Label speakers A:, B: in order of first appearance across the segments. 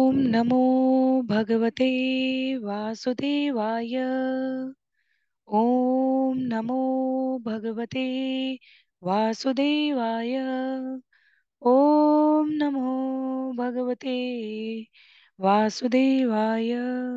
A: नमो भगवते वासुदेवाय। ओम नमो भगवते वासुदेवाय। ओम नमो भगवते वासुदेवाय।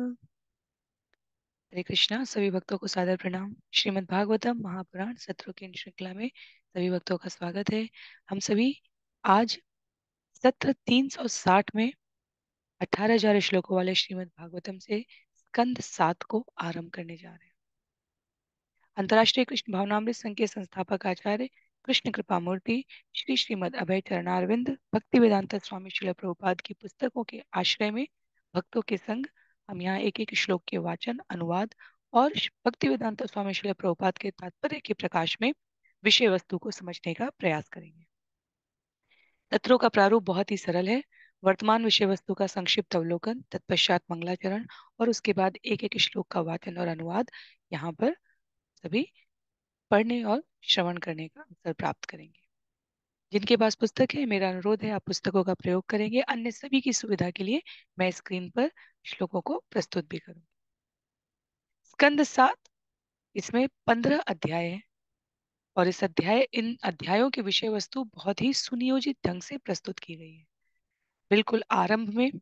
A: हरे कृष्णा। सभी भक्तों को सादर प्रणाम। श्रीमद् भागवतम महापुराण सत्रों की इन श्रृंखला में सभी भक्तों का स्वागत है। हम सभी आज सत्र 360 में 18,000 श्लोकों वाले श्रीमद् भागवतम से स्कंद 7 को आरंभ करने जा रहे हैं। अंतर्राष्ट्रीय कृष्ण भावनामृत संघ के संस्थापक आचार्य कृष्ण कृपा मूर्ति श्री श्रीमद् अभय चरणारविंद भक्ति वेदांत स्वामी श्रील प्रभुपाद की पुस्तकों के आश्रय में भक्तों के संग हम यहाँ एक एक श्लोक के वाचन अनुवाद और भक्ति वेदांत स्वामी श्रील प्रभुपाद के तात्पर्य के प्रकाश में विषय वस्तु को समझने का प्रयास करेंगे। सत्रों का प्रारूप बहुत ही सरल है। वर्तमान विषय वस्तु का संक्षिप्त अवलोकन, तत्पश्चात मंगलाचरण और उसके बाद एक एक श्लोक का वाचन और अनुवाद यहाँ पर सभी पढ़ने और श्रवण करने का अवसर प्राप्त करेंगे। जिनके पास पुस्तक है, मेरा अनुरोध है आप पुस्तकों का प्रयोग करेंगे। अन्य सभी की सुविधा के लिए मैं स्क्रीन पर श्लोकों को प्रस्तुत भी करूंगी। स्कंद 7, इसमें 15 अध्याय हैं और इन अध्यायों की विषय वस्तु बहुत ही सुनियोजित ढंग से प्रस्तुत की गई है। बिल्कुल आरंभ में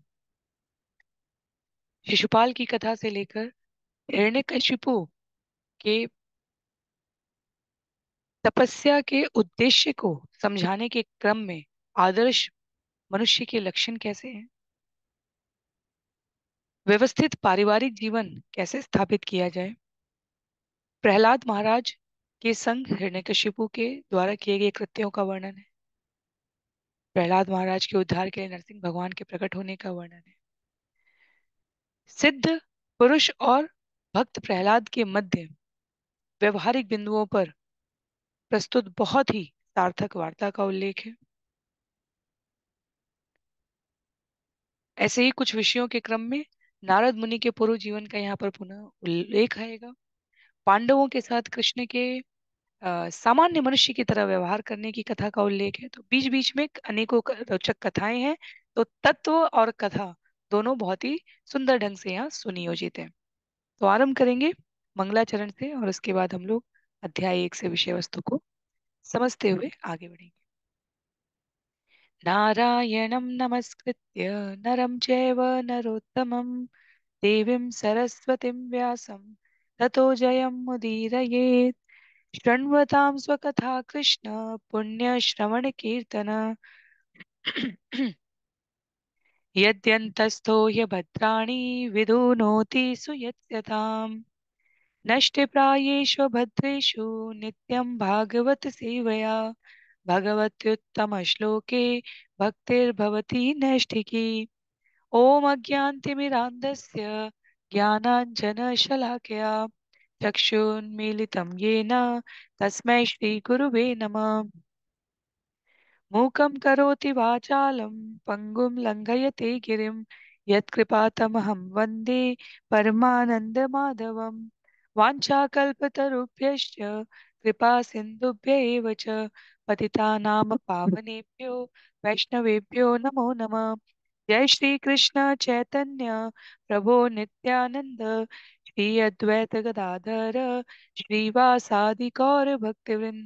A: शिशुपाल की कथा से लेकर हिरण्यकशिपु के तपस्या के उद्देश्य को समझाने के क्रम में आदर्श मनुष्य के लक्षण कैसे हैं, व्यवस्थित पारिवारिक जीवन कैसे स्थापित किया जाए, प्रहलाद महाराज के संग हिरण्यकशिपु के द्वारा किए गए कृत्यों का वर्णन है, प्रहलाद महाराज के उद्धार के लिए नरसिंह भगवान के प्रकट होने का वर्णन है, सिद्ध पुरुष और भक्त प्रहलाद के मध्य व्यवहारिक बिंदुओं पर प्रस्तुत बहुत ही सार्थक वार्ता का उल्लेख है। ऐसे ही कुछ विषयों के क्रम में नारद मुनि के पूर्व जीवन का यहाँ पर पुनः उल्लेख आएगा। पांडवों के साथ कृष्ण के सामान्य मनुष्य की तरह व्यवहार करने की कथा का उल्लेख है। तो बीच बीच में अनेकों रोचक कथाएं हैं। तो तत्व और कथा दोनों बहुत ही सुंदर ढंग से यहाँ सुनियोजित है। तो आरंभ करेंगे मंगलाचरण से और उसके बाद हम लोग अध्याय 1 से विषय वस्तु को समझते हुए आगे बढ़ेंगे। नारायणं नमस्कृत्य नरं चैव नरोत्तमं देवीं सरस्वतीं व्यासं ततो जयमुदीरयेत्। शृण्वतां स्वकथा कृष्ण पुण्यश्रवणकीर्तन। यद्यन्तस्थो ह्यभद्राणि विधुनोति सुयत्स्यताम्। नष्टप्रायेषु भद्रेषु नित्यं भागवत सेवया भगवत्युत्तमश्लोके भक्तिर्भवति नैष्ठिकी। ॐ अज्ञानतिमिरान्धस्य ज्ञानाञ्जनशलाकया चक्षुन्मीलितं येन तस्मै श्रीगुरुवे नमः। मूकं करोति वाचालं पङ्गुं लङ्घयते गिरिं यत्कृपातमहं वन्दे परमानन्दमाधवम्। वाञ्छाकल्पतरुभ्यश्च कृपा सिन्धुभ्य एव च पतितानां पावनेभ्यो वैष्णवेभ्यो नमो नमः। जय श्री कृष्ण चैतन्य प्रभो नित्यानंद श्री अद्वैत गदाधर श्रीवासादि गौर भक्तवृंद।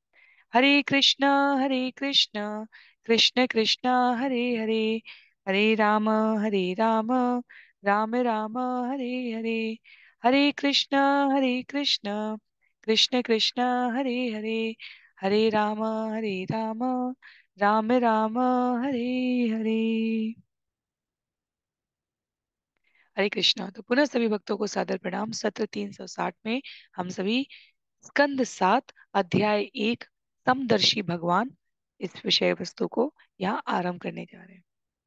A: हरे कृष्ण कृष्ण कृष्ण हरे हरे, हरे राम राम राम हरे हरे, हरे कृष्ण कृष्ण कृष्ण हरे हरे, हरे राम राम राम हरे हरे। हरे कृष्णा। तो पुनः सभी भक्तों को सादर प्रणाम। सत्र 360 में हम सभी स्कंद 7 अध्याय 1 समदर्शी भगवान इस विषय वस्तु को यहाँ आरंभ करने जा रहे हैं।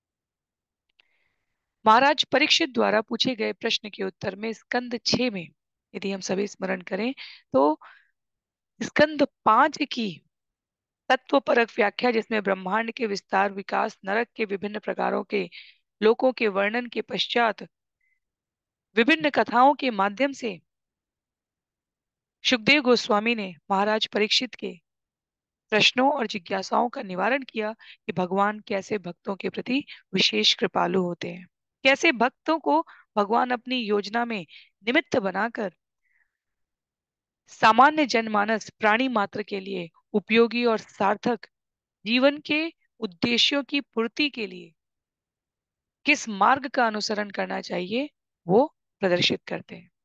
A: महाराज परीक्षित द्वारा पूछे गए प्रश्न के उत्तर में स्कंद 6 में यदि हम सभी स्मरण करें तो स्कंद 5 की तत्वपरक व्याख्या, जिसमें ब्रह्मांड के विस्तार, विकास, नरक के विभिन्न प्रकारों के लोकों के वर्णन के पश्चात विभिन्न कथाओं के माध्यम से सुखदेव गोस्वामी ने महाराज परीक्षित के प्रश्नों और जिज्ञासाओं का निवारण किया कि भगवान कैसे भक्तों के प्रति विशेष कृपालु होते हैं। कैसे भक्तों को भगवान अपनी योजना में निमित्त बनाकर सामान्य जनमानस प्राणी मात्र के लिए उपयोगी और सार्थक जीवन के उद्देश्यों की पूर्ति के लिए किस मार्ग का अनुसरण करना चाहिए वो प्रदर्शित करते हैं।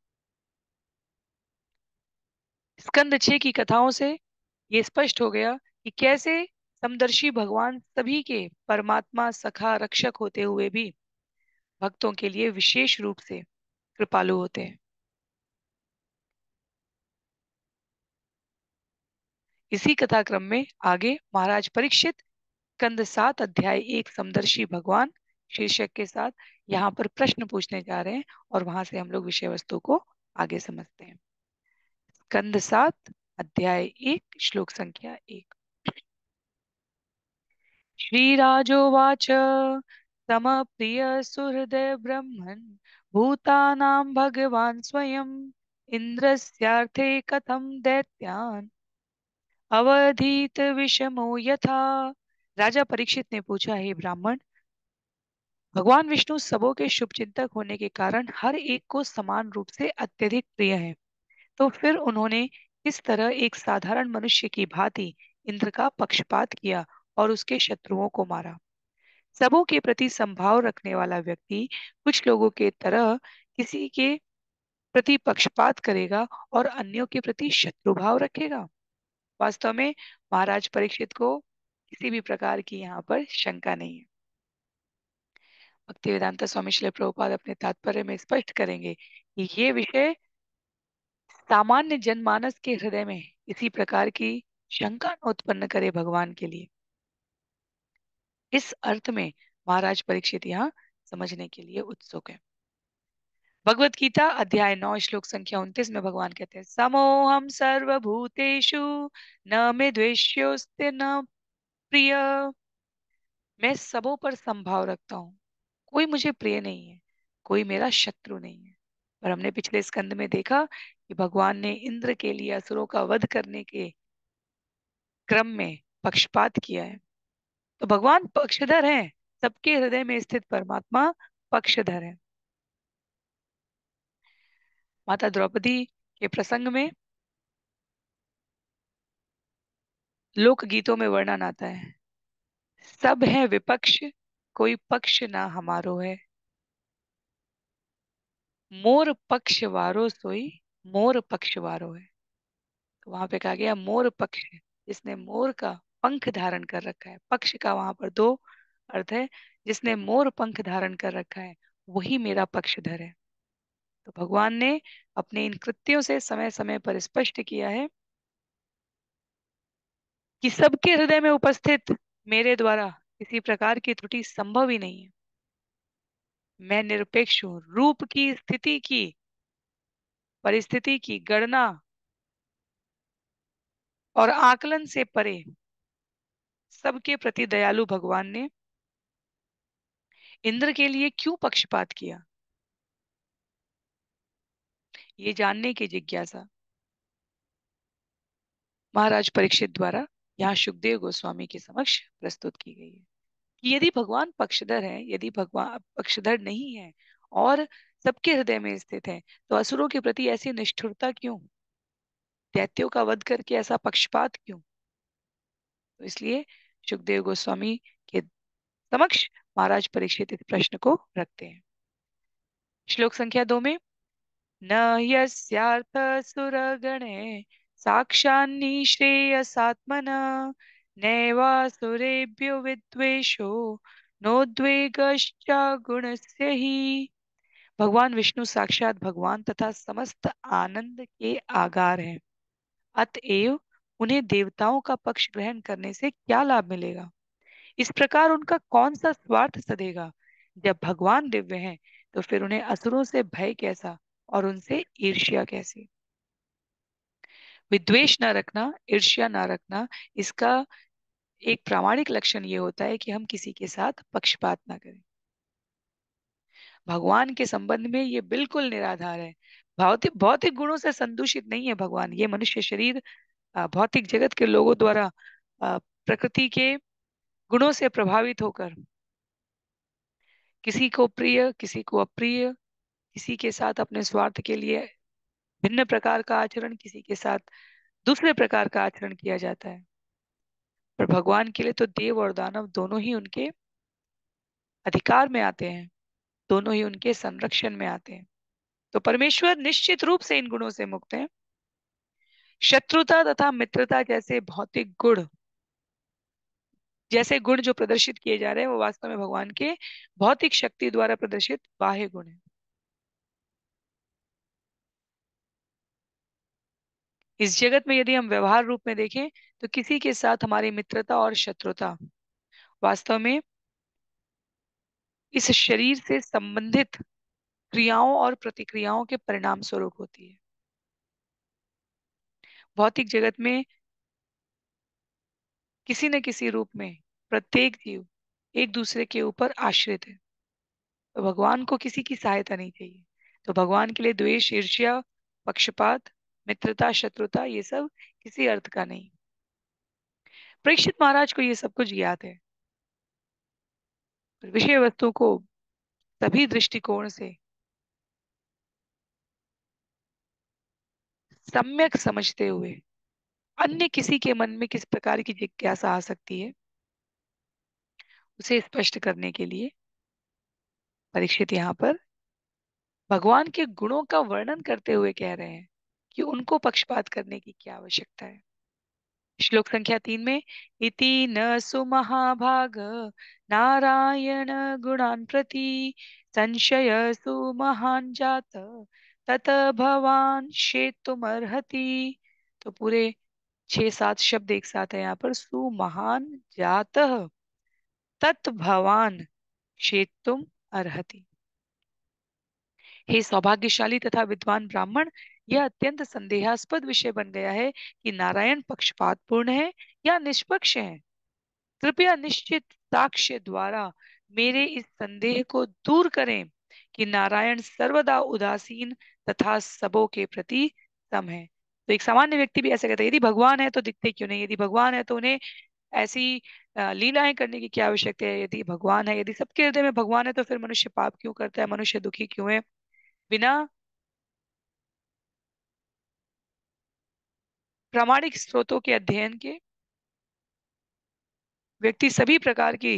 A: स्कंद 6 की कथाओं से ये स्पष्ट हो गया कि कैसे समदर्शी भगवान सभी के परमात्मा सखा रक्षक होते हुए भी भक्तों के लिए विशेष रूप से कृपालु होते हैं। इसी कथाक्रम में आगे महाराज परीक्षित स्कंद 7 अध्याय 1 समदर्शी भगवान शीर्षक के साथ यहाँ पर प्रश्न पूछने जा रहे हैं और वहां से हम लोग विषय वस्तु को आगे समझते हैं। स्कंद 7 अध्याय 1 श्लोक संख्या 1। श्रीराजोवाच समप्रिय सुहृदय ब्रह्मन् भूतानां भगवान् स्वयं इन्द्रस्यार्थे कथं दैत्यान् अवधीत विषमो यथा। राजा परीक्षित ने पूछा, हे ब्राह्मण, भगवान विष्णु सबों के शुभ चिंतक होने के कारण हर एक को समान रूप से अत्यधिक प्रिय है, तो फिर उन्होंने किस तरह एक साधारण मनुष्य की भांति इंद्र का पक्षपात किया और उसके शत्रुओं को मारा। सबों के प्रति संभाव रखने वाला व्यक्ति कुछ लोगों के तरह किसी के प्रति पक्षपात करेगा और अन्यों के प्रति शत्रु भाव रखेगा। वास्तव में महाराज परीक्षित को किसी भी प्रकार की यहाँ पर शंका नहीं है। भक्तिवेदांता स्वामी श्रील प्रभुपाद अपने तात्पर्य में स्पष्ट करेंगे कि ये विषय सामान्य जनमानस के हृदय में इसी प्रकार की शंका न उत्पन्न करे भगवान के लिए। इस अर्थ में महाराज परीक्षित यहाँ समझने के लिए उत्सुक है। भगवत गीता अध्याय 9 श्लोक संख्या 29 में भगवान कहते हैं, समोहम सर्वभूतेषु न मे द्वेष्योस्ति न प्रिय। मैं सबों पर संभाव रखता हूँ, कोई मुझे प्रिय नहीं है, कोई मेरा शत्रु नहीं है। पर हमने पिछले स्कंद में देखा कि भगवान ने इंद्र के लिए असुरों का वध करने के क्रम में पक्षपात किया है। तो भगवान पक्षधर हैं, सबके हृदय में स्थित परमात्मा पक्षधर है। माता द्रौपदी के प्रसंग में लोकगीतों में वर्णन आता है, सब है विपक्ष, कोई पक्ष ना हमारो है, मोर पक्ष वारो सोई, मोर पक्ष वारो है। तो वहां पे कहा गया मोर पक्ष, जिसने मोर का पंख धारण कर रखा है। पक्ष का वहां पर दो अर्थ है। जिसने मोर पंख धारण कर रखा है वही मेरा पक्षधर है। तो भगवान ने अपने इन कृत्यों से समय समय पर स्पष्ट किया है कि सबके हृदय में उपस्थित मेरे द्वारा किसी प्रकार की त्रुटि संभव ही नहीं है। मैं निरपेक्ष हूँ, रूप की, स्थिति की, परिस्थिति की गणना और आकलन से परे सबके प्रति दयालु भगवान ने इंद्र के लिए क्यों पक्षपात किया, ये जानने की जिज्ञासा महाराज परीक्षित द्वारा यहाँ सुखदेव गोस्वामी के समक्ष प्रस्तुत की गई है कि यदि भगवान पक्षधर है, यदि भगवान पक्षधर नहीं है और सबके हृदय में स्थित है, तो असुरों के प्रति ऐसी निष्ठुरता क्यों, दैत्यों का वध करके ऐसा पक्षपात क्यों। तो इसलिए सुखदेव गोस्वामी के समक्ष महाराज परीक्षित इस प्रश्न को रखते हैं। श्लोक संख्या 2 में, न यस्यार्थ सुरगणे साक्षान्निःश्रेयसात्मना नैवासुरेभ्यो विद्वेषो नोद्वेगश्च गुणस्य ही। भगवान विष्णु साक्षात भगवान तथा समस्त आनंद के आगार हैं, अतएव उन्हें देवताओं का पक्ष ग्रहण करने से क्या लाभ मिलेगा। इस प्रकार उनका कौन सा स्वार्थ सधेगा। जब भगवान दिव्य हैं तो फिर उन्हें असुरों से भय कैसा और उनसे ईर्ष्या कैसी। विद्वेष न रखना, ईर्ष्या न रखना, इसका एक प्रामाणिक लक्षण ये होता है कि हम किसी के साथ पक्षपात ना करें। भगवान के संबंध में ये बिल्कुल निराधार है। भौतिक भौतिक गुणों से संदूषित नहीं है भगवान। ये मनुष्य शरीर भौतिक जगत के लोगों द्वारा प्रकृति के गुणों से प्रभावित होकर किसी को प्रिय, किसी को अप्रिय, किसी के साथ अपने स्वार्थ के लिए भिन्न प्रकार का आचरण, किसी के साथ दूसरे प्रकार का आचरण किया जाता है। पर भगवान के लिए तो देव और दानव दोनों ही उनके अधिकार में आते हैं, दोनों ही उनके संरक्षण में आते हैं। तो परमेश्वर निश्चित रूप से इन गुणों से मुक्त है। शत्रुता तथा मित्रता जैसे भौतिक गुण, जैसे गुण जो प्रदर्शित किए जा रहे हैं, वो वास्तव में भगवान के भौतिक शक्ति द्वारा प्रदर्शित बाह्य गुण है। इस जगत में यदि हम व्यवहार रूप में देखें तो किसी के साथ हमारी मित्रता और शत्रुता वास्तव में इस शरीर से संबंधित क्रियाओं और प्रतिक्रियाओं के परिणाम स्वरूप होती है। भौतिक जगत में किसी न किसी रूप में प्रत्येक जीव एक दूसरे के ऊपर आश्रित है। तो भगवान को किसी की सहायता नहीं चाहिए। तो भगवान के लिए द्वेष, ईर्ष्या, पक्षपात, मित्रता, शत्रुता, ये सब किसी अर्थ का नहीं। परीक्षित महाराज को ये सब कुछ ज्ञात है, पर विषय वस्तु को सभी दृष्टिकोण से सम्यक समझते हुए अन्य किसी के मन में किस प्रकार की जिज्ञासा आ सकती है, उसे स्पष्ट करने के लिए परीक्षित यहाँ पर भगवान के गुणों का वर्णन करते हुए कह रहे हैं कि उनको पक्षपात करने की क्या आवश्यकता है। श्लोक संख्या 3 में, इति न सुमहाभाग नारायण गुणान प्रति संशय सुमहान जात तत भवान शेतुमर्हति। तो पूरे 6-7 शब्द एक साथ है यहाँ पर, सुमहान जात तत भवान शेतुम अर्हति। हे सौभाग्यशाली तथा विद्वान ब्राह्मण, यह अत्यंत संदेहास्पद विषय बन गया है कि नारायण पक्षपातपूर्ण है या निष्पक्ष है। कृपया निश्चित साक्ष्य द्वारा मेरे इस संदेह को दूर करें कि नारायण सर्वदा उदासीन तथा सबों के प्रति सम है। तो एक सामान्य व्यक्ति भी ऐसा कहता है, यदि भगवान है तो दिखते क्यों नहीं, यदि भगवान है तो उन्हें ऐसी लीलाएं करने की क्या आवश्यकता है, यदि भगवान है, यदि सबके हृदय में भगवान है तो फिर मनुष्य पाप क्यों करता है, मनुष्य दुखी क्यों है। बिना प्रामाणिक स्रोतों के अध्ययन के व्यक्ति सभी प्रकार की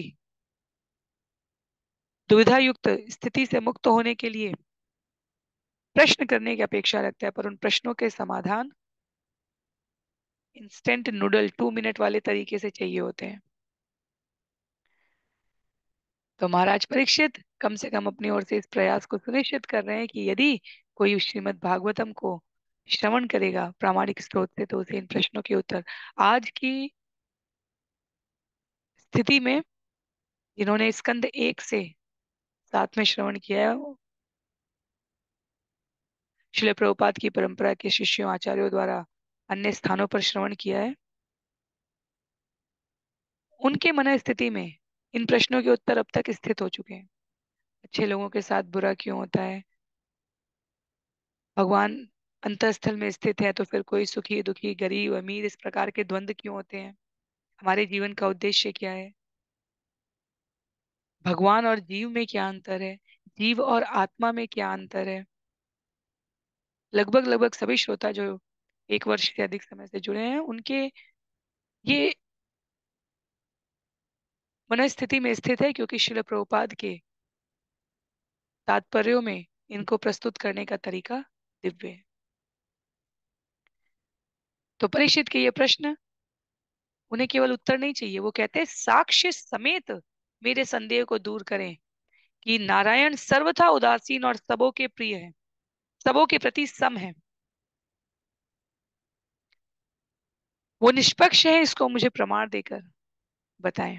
A: दुविधा युक्त स्थिति से मुक्त होने के लिए प्रश्न करने की अपेक्षा रखता है, पर उन प्रश्नों के समाधान इंस्टेंट नूडल 2 मिनट वाले तरीके से चाहिए होते हैं। तो महाराज परीक्षित कम से कम अपनी ओर से इस प्रयास को सुनिश्चित कर रहे हैं कि यदि कोई श्रीमद् भागवतम को श्रवण करेगा प्रामाणिक स्रोत से तो उसे इन प्रश्नों के उत्तर आज की स्थिति में, जिन्होंने स्कंद 1 से 7 में श्रवण किया है, श्रील प्रभुपाद की परंपरा के शिष्यों आचार्यों द्वारा अन्य स्थानों पर श्रवण किया है, उनके मन स्थिति में इन प्रश्नों के उत्तर अब तक स्थित हो चुके हैं। अच्छे लोगों के साथ बुरा क्यों होता है, भगवान अंतःस्थल में स्थित है तो फिर कोई सुखी दुखी गरीब अमीर इस प्रकार के द्वंद्व क्यों होते हैं, हमारे जीवन का उद्देश्य क्या है, भगवान और जीव में क्या अंतर है, जीव और आत्मा में क्या अंतर है। लगभग लगभग सभी श्रोता जो 1 वर्ष से अधिक समय से जुड़े हैं, उनके ये मनस्थिति में स्थित है, क्योंकि श्रील प्रभुपाद के तात्पर्यों में इनको प्रस्तुत करने का तरीका दिव्य है। तो परीक्षित के ये प्रश्न उन्हें केवल उत्तर नहीं चाहिए, वो कहते हैं साक्ष्य समेत मेरे संदेह को दूर करें कि नारायण सर्वथा उदासीन और सबों के प्रिय है, सबों के प्रति सम है, वो निष्पक्ष है, इसको मुझे प्रमाण देकर बताएं।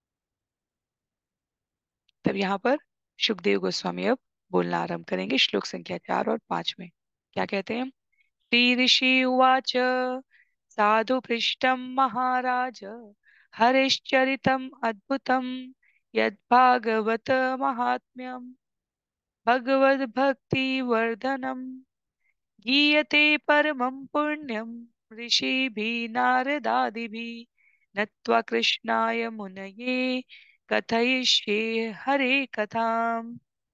A: तब यहाँ पर सुखदेव गोस्वामी अब बोलना आरंभ करेंगे श्लोक संख्या 4 और 5 में। क्या कहते हैं, श्री ऋषि उवाच साधु पृष्ठम महाराज हरिश्चरितम अद्भुतम यद्भागवत महात्म्यम भगवद भक्ति वर्धनम गीयते परमं पुण्यम ऋषिभिः नारदादिभिः नत्वा कृष्णाय मुनये कथयिष्ये हरे कथाम।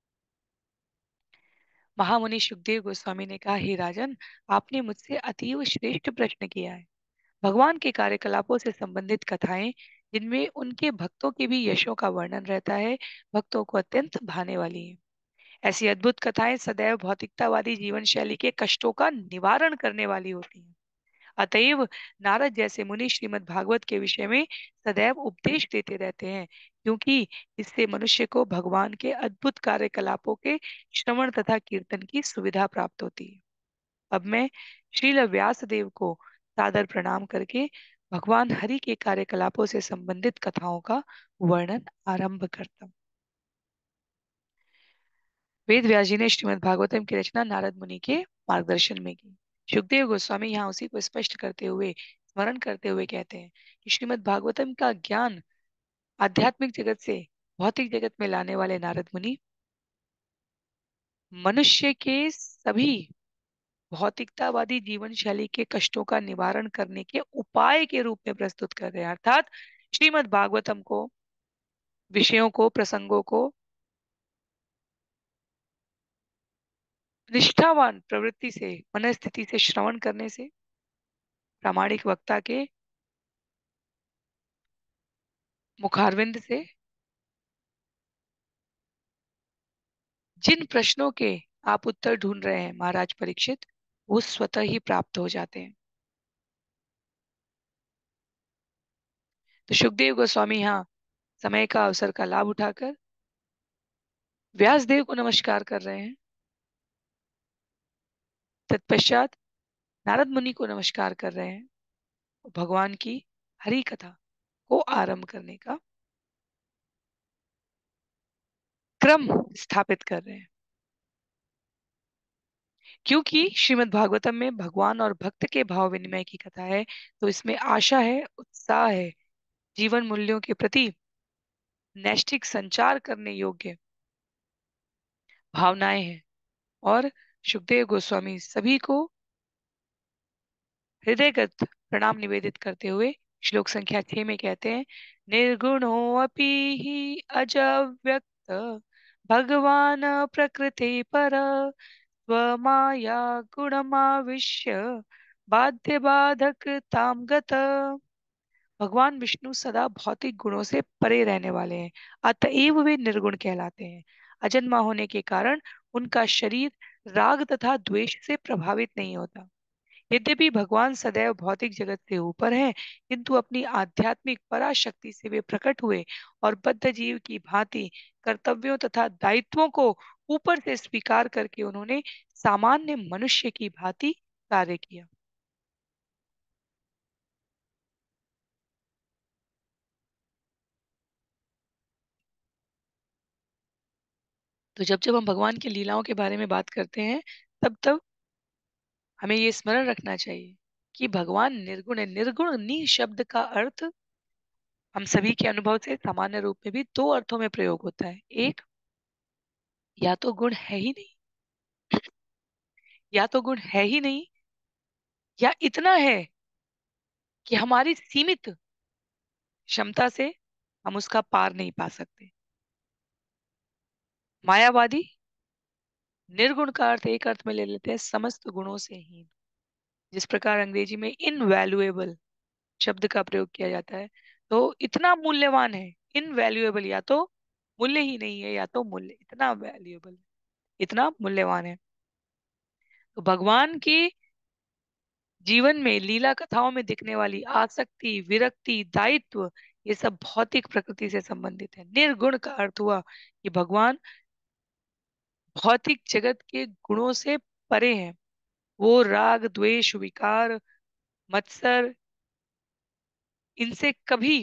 A: महामुनि सुखदेव गोस्वामी ने कहा, हे राजन, आपने मुझसे अतीव श्रेष्ठ प्रश्न किया है। भगवान के कार्यकलापों से संबंधित कथाएं, जिनमें उनके भक्तों के भी यशों का वर्णन रहता है, भक्तों को अत्यंत भाने वाली हैं। ऐसी अद्भुत कथाएं सदैव भौतिकतावादी जीवन शैली के कष्टों का निवारण करने वाली होती हैं। अतएव नारद जैसे मुनि श्रीमद् भागवत के विषय में सदैव उपदेश देते रहते हैं, क्योंकि इससे मनुष्य को भगवान के अद्भुत कार्यकलापों के श्रवण तथा कीर्तन की सुविधा प्राप्त होती है। अब मैं श्रील व्यास देव को सादर प्रणाम करके भगवान हरि के कार्यकलापों से संबंधित कथाओं का वर्णन आरंभ करता हूँ। वेद व्यास जी ने श्रीमद् भागवतम की रचना नारद मुनि के मार्गदर्शन में की। सुखदेव गोस्वामी यहाँ उसी को स्पष्ट करते हुए, स्मरण करते हुए कहते हैं कि श्रीमद् भागवतम का ज्ञान आध्यात्मिक जगत से भौतिक जगत में लाने वाले नारद मुनि मनुष्य के सभी भौतिकतावादी जीवन शैली के कष्टों का निवारण करने के उपाय के रूप में प्रस्तुत कर रहे हैं। अर्थात श्रीमद् भागवतम को, विषयों को, प्रसंगों को निष्ठावान प्रवृत्ति से, मनस्थिति से श्रवण करने से, प्रामाणिक वक्ता के मुखारविंद से जिन प्रश्नों के आप उत्तर ढूंढ रहे हैं महाराज परीक्षित, वो स्वतः ही प्राप्त हो जाते हैं। तो सुखदेव गोस्वामी यहाँ समय का अवसर का लाभ उठाकर व्यास देव को नमस्कार कर रहे हैं। तत्पश्चात नारद मुनि को नमस्कार कर रहे हैं। भगवान की हरि कथा को आरंभ करने का क्रम स्थापित कर रहे हैं, क्योंकि श्रीमद् भागवतम में भगवान और भक्त के भाव विनिमय की कथा है, तो इसमें आशा है, उत्साह है, जीवन मूल्यों के प्रति नैष्ठिक संचार करने योग्य भावनाएं हैं। और सुखदेव गोस्वामी सभी को हृदयगत प्रणाम निवेदित करते हुए श्लोक संख्या 6 में कहते हैं, निर्गुणोऽपि हि अजव्यक्त भगवान प्रकृति पर स्वमाया गुणमाविश्य बाध्य बाधक ताम गत। भगवान विष्णु सदा भौतिक गुणों से परे रहने वाले हैं, अतएव वे निर्गुण कहलाते हैं। अजन्मा होने के कारण उनका शरीर राग तथा द्वेष से प्रभावित नहीं होता। यद्यपि भगवान सदैव भौतिक जगत से ऊपर हैं, किंतु अपनी आध्यात्मिक पराशक्ति से वे प्रकट हुए और बद्ध जीव की भांति कर्तव्यों तथा दायित्वों को ऊपर से स्वीकार करके उन्होंने सामान्य मनुष्य की भांति कार्य किया। तो जब जब हम भगवान की लीलाओं के बारे में बात करते हैं, तब तब हमें ये स्मरण रखना चाहिए कि भगवान निर्गुण है। निर्गुण नि शब्द का अर्थ हम सभी के अनुभव से सामान्य रूप में भी दो अर्थों में प्रयोग होता है। एक, या तो गुण है ही नहीं, या तो गुण है ही नहीं, या इतना है कि हमारी सीमित क्षमता से हम उसका पार नहीं पा सकते। मायावादी निर्गुण का अर्थ एक अर्थ में ले लेते हैं, समस्त गुणों से हीन। जिस प्रकार अंग्रेजी में इनवैल्यूएबल शब्द का प्रयोग किया जाता है, तो इतना मूल्यवान है, इनवैल्यूएबल, या तो मूल्य ही नहीं है या तो मूल्य, इतना वैल्यूएबल, इतना मूल्यवान है। तो भगवान की जीवन में लीला कथाओं में दिखने वाली आसक्ति, विरक्ति, दायित्व, ये सब भौतिक प्रकृति से संबंधित है। निर्गुण का अर्थ हुआ कि भगवान भौतिक जगत के गुणों से परे हैं। वो राग, द्वेष, विकार, मत्सर, इनसे कभी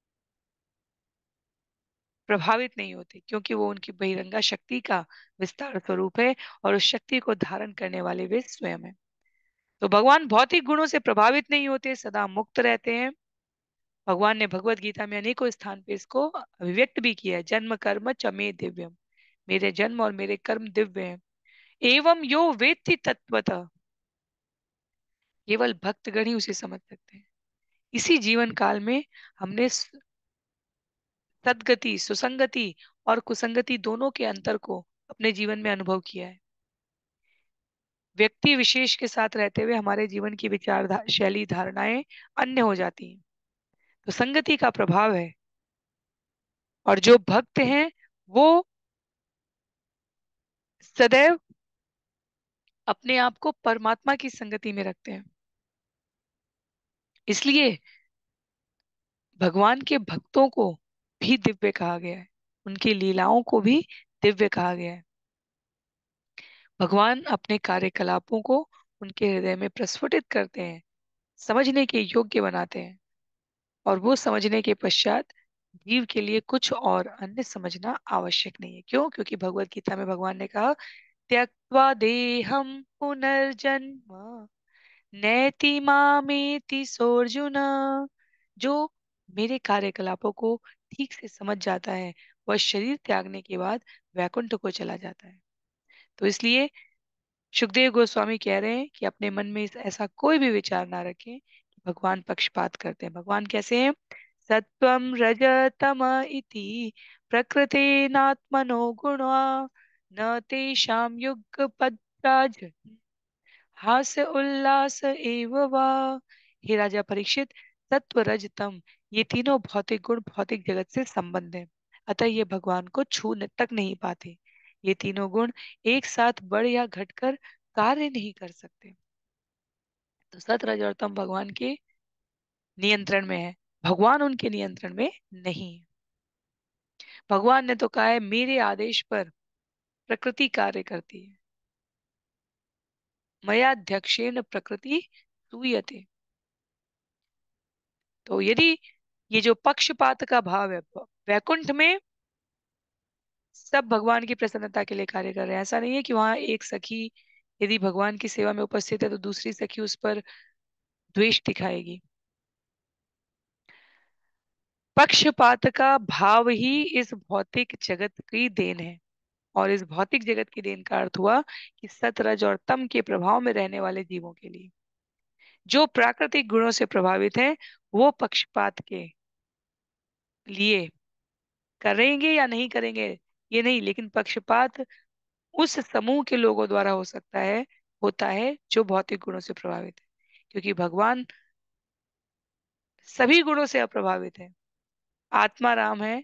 A: प्रभावित नहीं होते, क्योंकि वो उनकी बहिरंगा शक्ति का विस्तार स्वरूप है और उस शक्ति को धारण करने वाले वे स्वयं है। तो भगवान भौतिक गुणों से प्रभावित नहीं होते, सदा मुक्त रहते हैं। भगवान ने भगवत गीता में अनेकों स्थान पे इसको अभिव्यक्त भी किया है, जन्म कर्म च मे दिव्यम, मेरे जन्म और मेरे कर्म दिव्य हैं। एवं यो वेत्ति तत्वतः, केवल भक्तगण ही उसे समझ सकते हैं। इसी जीवन काल में हमने सद्गति, सुसंगति और कुसंगति दोनों के अंतर को अपने जीवन में अनुभव किया है। व्यक्ति विशेष के साथ रहते हुए हमारे जीवन की विचार शैली, धारणाएं अन्य हो जाती हैं। तो संगति का प्रभाव है। और जो भक्त हैं वो सदैव अपने आप को परमात्मा की संगति में रखते हैं। इसलिए भगवान के भक्तों को भी दिव्य कहा गया है, उनकी लीलाओं को भी दिव्य कहा गया है। भगवान अपने कार्यकलापों को उनके हृदय में प्रस्फुटित करते हैं, समझने के योग्य बनाते हैं, और वो समझने के पश्चात जीव के लिए कुछ और अन्य समझना आवश्यक नहीं है। क्यों? क्योंकि भगवत गीता में भगवान ने कहा, त्यक्त्वा देहम पुनर्जन्म नैति मामेति सोऽर्जुन। जो मेरे कार्यकलापों को ठीक से समझ जाता है वह शरीर त्यागने के बाद वैकुंठ को चला जाता है। तो इसलिए सुखदेव गोस्वामी कह रहे हैं कि अपने मन में ऐसा कोई भी विचार ना रखें कि भगवान पक्षपात करते हैं। भगवान कैसे हैं? सत्वम रजतम इति प्रकृतेनात्मनो गुणा न तेषां युगपद्राज हास्य उल्लास एव वा। हे राजा परीक्षित, सत्व रज तम ये तीनों भौतिक गुण भौतिक जगत से संबंध है, अतः ये भगवान को छू तक नहीं पाते। ये तीनों गुण एक साथ बढ़ या घटकर कार्य नहीं कर सकते। तो सत रज और तम भगवान के नियंत्रण में है, भगवान उनके नियंत्रण में नहीं है। भगवान ने तो कहा है, मेरे आदेश पर प्रकृति कार्य करती है, मयाध्यक्षेण प्रकृति सूयते। तो यदि ये जो पक्षपात का भाव है, वैकुंठ में सब भगवान की प्रसन्नता के लिए कार्य कर रहे हैं। ऐसा नहीं है कि वहां एक सखी यदि भगवान की सेवा में उपस्थित है तो दूसरी सखी उस पर द्वेष दिखाएगी। पक्षपात का भाव ही इस भौतिक जगत की देन है। और इस भौतिक जगत की देन का अर्थ हुआ कि सतरज और तम के प्रभाव में रहने वाले जीवों के लिए जो प्राकृतिक गुणों से प्रभावित हैं वो पक्षपात के लिए करेंगे या नहीं करेंगे ये नहीं, लेकिन पक्षपात उस समूह के लोगों द्वारा हो सकता है, होता है जो भौतिक गुणों से प्रभावित है। क्योंकि भगवान सभी गुणों से अप्रभावित है, आत्मा राम है,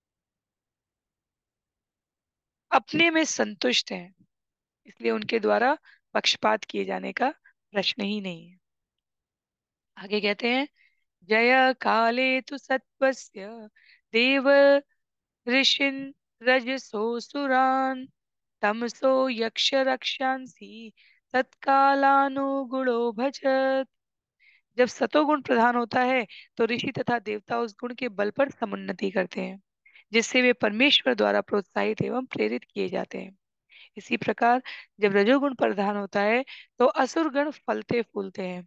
A: अपने में संतुष्ट है, इसलिए उनके द्वारा पक्षपात किए जाने का प्रश्न ही नहीं है। आगे कहते हैं, जय काले तु सत्वस्य देव ऋषिन् रजसो सुरान् तमसो यक्ष रक्षांसि तत्कालानुगुणो भजत। जब सतोगुण प्रधान होता है तो ऋषि तथा देवता उस गुण के बल पर समुन्नति करते हैं, जिससे वे परमेश्वर द्वारा प्रोत्साहित एवं प्रेरित किए जाते हैं। इसी प्रकार जब रजोगुण प्रधान होता है तो असुर गण फलते फूलते हैं,